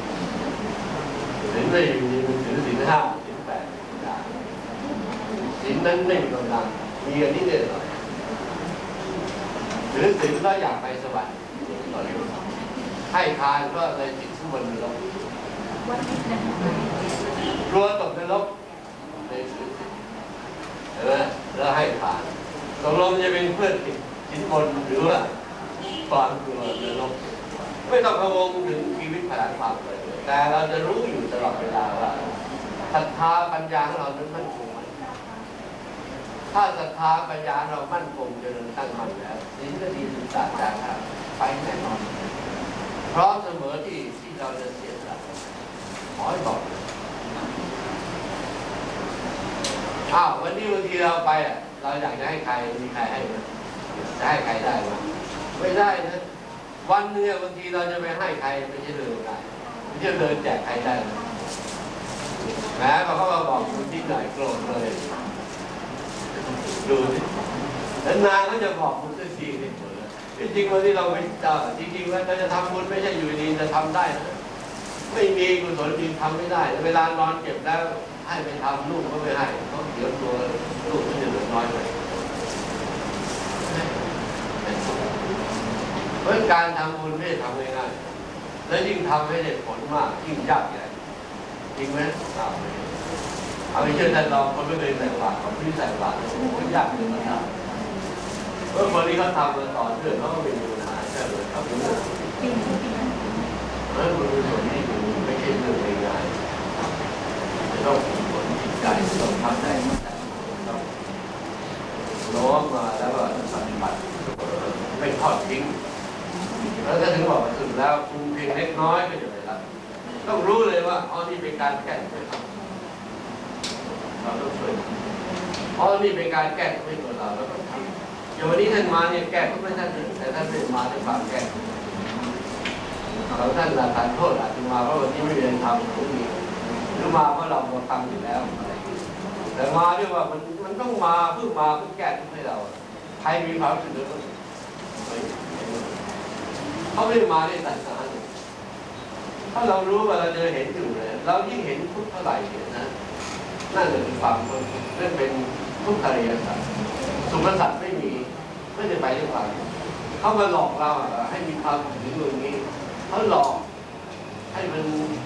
Speaker 1: ถึงไม่อยู่ดีมันถือสินห้าสินแปดอยากสินนั้นไม่มีกำลังมีอันนี้เนี่ยหน่อยหรือสินก็อยากไปสวรรค์ให้ทานก็เลยจิตขึ้นบนนรกกลัวตกนรกเลยถือสินเห็นไหมแล้วให้ทานตกลงจะเป็นเพื่อนติดสินบนหรือว่าความกลัวนรกไม่ต้องพะวงถึงชีวิตผลาญความเลยแต่เราจะรู้อยู่ตลอดเวลาว่าศรัทธาปัญญาของเรานั้นมั่นคงไหมถ้าศรัทธาปัญญาเรามั่นคงเจริญตั้งมั่นแล้วสิ่งที่ดีศึกษาจาระไปแน่นอนพร้อมเสมอที่ที่เราจะเสียสละขอให้บอกอ้าววันนี้บางทีเราไปอ่ะเราอยากจะให้ใครมีใครให้ไหมจะให้ใครได้ไหมไม่ได้นะวันนึงบางทีเราจะไปให้ใครไม่ใช่เดินได้ไม่ใช่เดินแจกใครได้แม้พอเขามาบอกคุณที่ไหนโกรธเลยดูสินานๆเขาจะบอกคุณสักทีนี่จริงวันที่เราไม่เจ้าจริงๆว่าเราจะทำบุญไม่ใช่อยู่ดีจะทำได้นะไม่มีกุศลจริงทำไม่ได้เวลานอนเก็บแล้วให้ไปทำลูกก็ไม่ให้เขาเดี๋ยวตัวลูกมันจะเหลือน้อยไปเพราะการทำบุญไม่ได้ทำง่ายๆและยิ่งทำให้ได้ผลมากยิ่งยากใหญ่จริงไหมเอาไปเชื่อท่านลองคนไม่เคยใส่บาตรคนที่ใส่บาตรโอ้โหยากเลยนะเมื่อคนที่เขาทำมาต่อเนื่องเขาก็เป็นปัญหาใช่ไหมครับเรื่องเพราะบุญส่วนนี้ไม่ใช่เรื่องง่ายๆจะต้องมีผลจิตใจต้องทำได้ต้องน้อมมาแล้วก็ปฏิบัติไม่ทอดทิ้งแล้วถ้าถึงบอกว่าถึงแล้วคุณเพียงเล็กน้อยก็จะได้รับต้องรู้เลยว่าอ๋อนี่เป็นการแก้ไขเราต้องช่วยเพราะนี่เป็นการแก้ทุกข์ให้ตัวเราแล้วต้องทำอย่างวันนี้ท่านมาเนี่ยแก้ทุกข์ให้ท่านแต่ท่านไม่มาด้วยความแก้ทุกข์เราท่านละทานโทษอาจจะมาเพราะวันนี้ไม่เรียนทำทุกนี้หรือมาเพราะเราเราทำอยู่แล้วอะไรแต่มาด้วยว่ามันมันต้องมาเพื่อมาเพื่อแก้ทุกข์ให้เราใครมีความรู้สึกว่าเขาไม่ได้มาด้วยตัณหาถ้าเรารู้ว่าเราเจอเห็นอยู่เลยเรายิ่งเห็นทุกข์เท่าไหร่เนี่ยนะนั่นคือความนั่นเป็นทุกขอริยสัจสุภสัจไม่มีไม่ได้ไปด้วยความเขามาหลอกเราให้มีความถึงอย่างนี้เขาหลอกให้มัน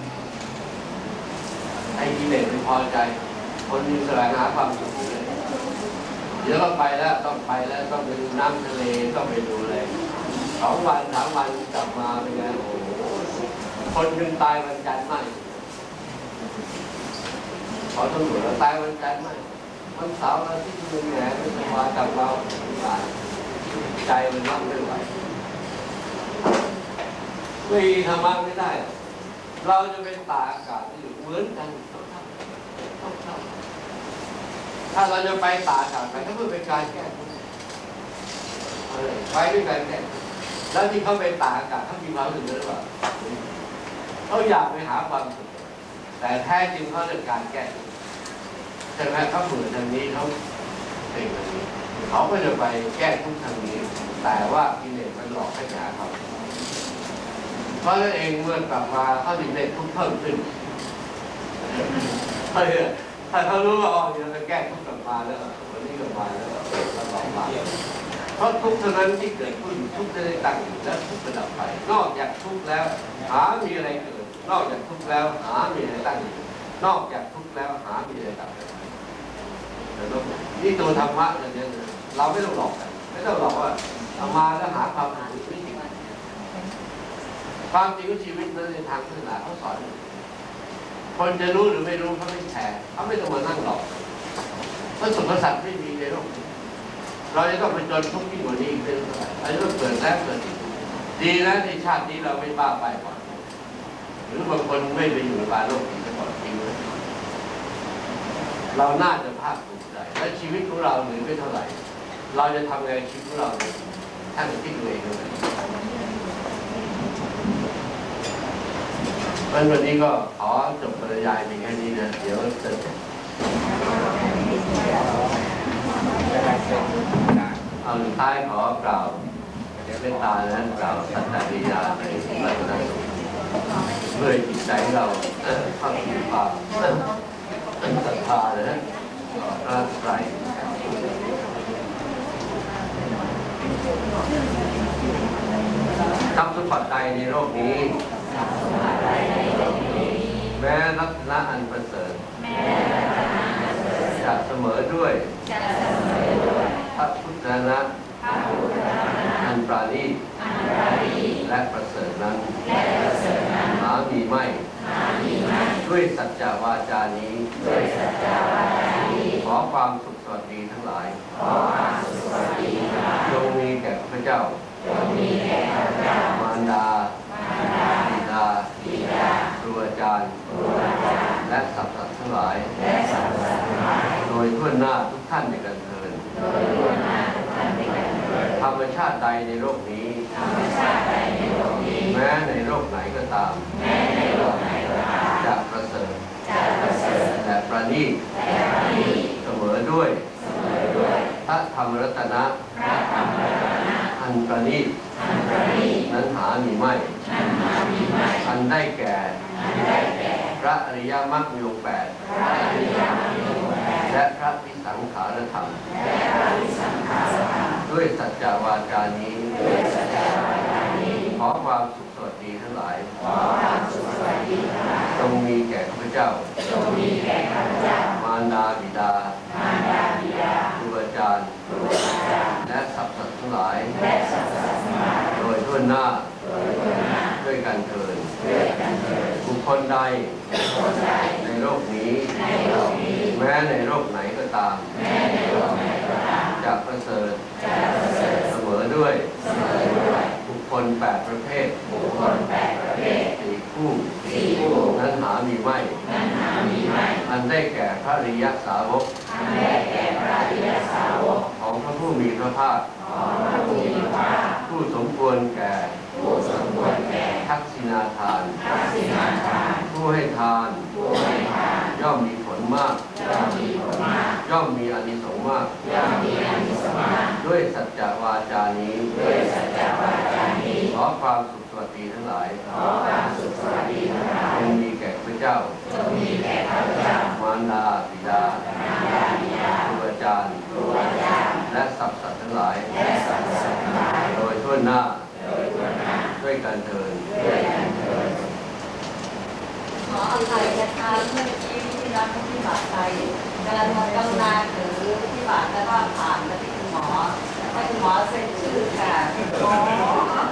Speaker 1: ไอ้กิเลสมันพอใจคนมีแสวงหาความสุขเลยเดี๋ยวเราไปแล้วต้องไปแล้วต้องไปดูน้ำทะเลต้องไปดูอะไรสองวันสามวันกลับมาเป็นไงโอ้โหคนหนึ่งตายวันจันทร์ไม่ขอตำรวจเราตายวันจันทร์ไม่วันเสาร์เราที่ดูแหนไม่สบายกลับมาใจมันรับไม่ไหวไม่ธรรมะไม่ได้เราจะเป็นตาอากาศที่อยู่เหมือนกันต้องทำต้องทำถ้าเราจะไปตาอากาศไปก็เพื่อเป็นการแก้ไปด้วยการแก้แล้วที่เขาไปตาอากาศเขามีความรู้สึกหรือเปล่าเขาอยากไปหาความสุขแต่แท้จริงเขาเรื่องการแก้ใช่ไหมเขาเบื่อทางนี้เขาเป็นทางนี้เขาก็จะไปแก้ทุกทางนี้แต่ว่ากิเลสมันหลอกให้หาเขาเพราะนั่นเองเมื่อกลับมาเขาถึงได้ทุกข์เพิ่มขึ้นถ้าถ้าเขารู้ว่าอ๋อเดี๋ยวจะแก้ทุกข์กลับมาแล้ววันนี้กลับมาแล้วเราหลอกมาเพราะทุกข์เท่านั้นที่เกิดขึ้นทุกข์จะได้ตั้งอยู่และทุกข์จะดับไปนอกจากทุกข์แล้วหามีอะไรเกิดนอกจากทุกข์แล้วหามีอะไรตั้งอยู่นอกจากทุกข์แล้วหามีอะไรดับไปนี่ตัวธรรมะเนี่ยเราไม่ต้องหลอกกันไม่ต้องหลอกว่าเอามาแล้วหาความสุขไม่จริงความจริงของชีวิตนั้นในทางศาสนาเขาสอนคนจะรู้หรือไม่รู้เขาไม่แคร์เขาไม่ต้องมานั่งหลอกเพราะสุขสัตว์ไม่มีในโลกเราจะต้องไปจนทุกข์ยิ่งกว่านี้อีกเป็นเท่าไหร่อันนี้ต้องเกิดแล้วเกิดอีกดีนะในชาตินี้เราไม่บ้าไปก่อนหรือบางคนไม่ไปอยู่ในบาโลกอีกก่อนจริงเลยเราน่าจะภาคภูมิใจและชีวิตของเราเหลือไม่เท่าไหร่เราจะทำไงชีวิตของเราท่านคิดดูเองเลยวันนี้ก็ขอจบบรรยายเพียงแค่นี้นะเดี๋ยวจะเอาสุดท้ายขอกล่าวเป็นตาและกล่าวสัจจริยาในหลักนั้นเพื่อจิตใจเราเข้าถึงความศรัทธาและพระไตรทำทุกปัจจัยในโลกนี้แม้ลักษณะอันประเสริฐจะเสมอด้วยพระพุทธนะอันปราณีตและประเสริฐนั้นหามีไม่ด้วยสัจจวาจานี้ขอความสุขสวัสดีทั้งหลายจงมีแก่พระเจ้ามารดาบิดาครูอาจารย์และสรรพสัตว์ทั้งหลายโดยทั่วหน้าทุกท่านในกันเถิดธรรมชาติใดในโลกนี้แม้ในโลกไหนก็ตามจะประเสริฐและประณีตเสมอด้วยพระธรรมรัตนะอันประณีตนั้นหามีไม่อันได้แก่พระอริยมรรคมีองค์แปดและพระวิสังขารธรรมด้วยสัจจวาจานี้ขอความสุขสวัสดีทั้งหลายจงมีแก่ข้าพเจ้ามารดาบิดาครูอาจารย์และสรรพสัตว์ทั้งหลายโดยทั่วหน้าด้วยกันเถิดบุคคลใดในโลกนี้แม้ในโลกไหนก็ตามจะประเสริฐเสมอด้วยบุคคลแปดประเภทสี่คู่นั้นหามีไม่อันได้แก่พระอริยสาวกผู้มีพระภาคผู้สมควรแก่ทักษิณาทานผู้ให้ทานย่อมมีผลมากย่อมมีอานิสงส์มากด้วยสัจจวาจานี้ขอความสุขสวัสดีทั้งหลายจงมีแก่พระเจ้ามารดาบิดาครูอาจารย์และสรรพสัตว์ทั้งหลายโดยทั่วหน้าด้วยกันเถิด
Speaker 4: ขออภัยนะคะเมื่อกี้ที่รับที่บาดใจกำลังกำลังถือที่บาดแล้วก็ผ่านมาที่คุณหมอให้คุณหมอเซ็นชื่อค่ะ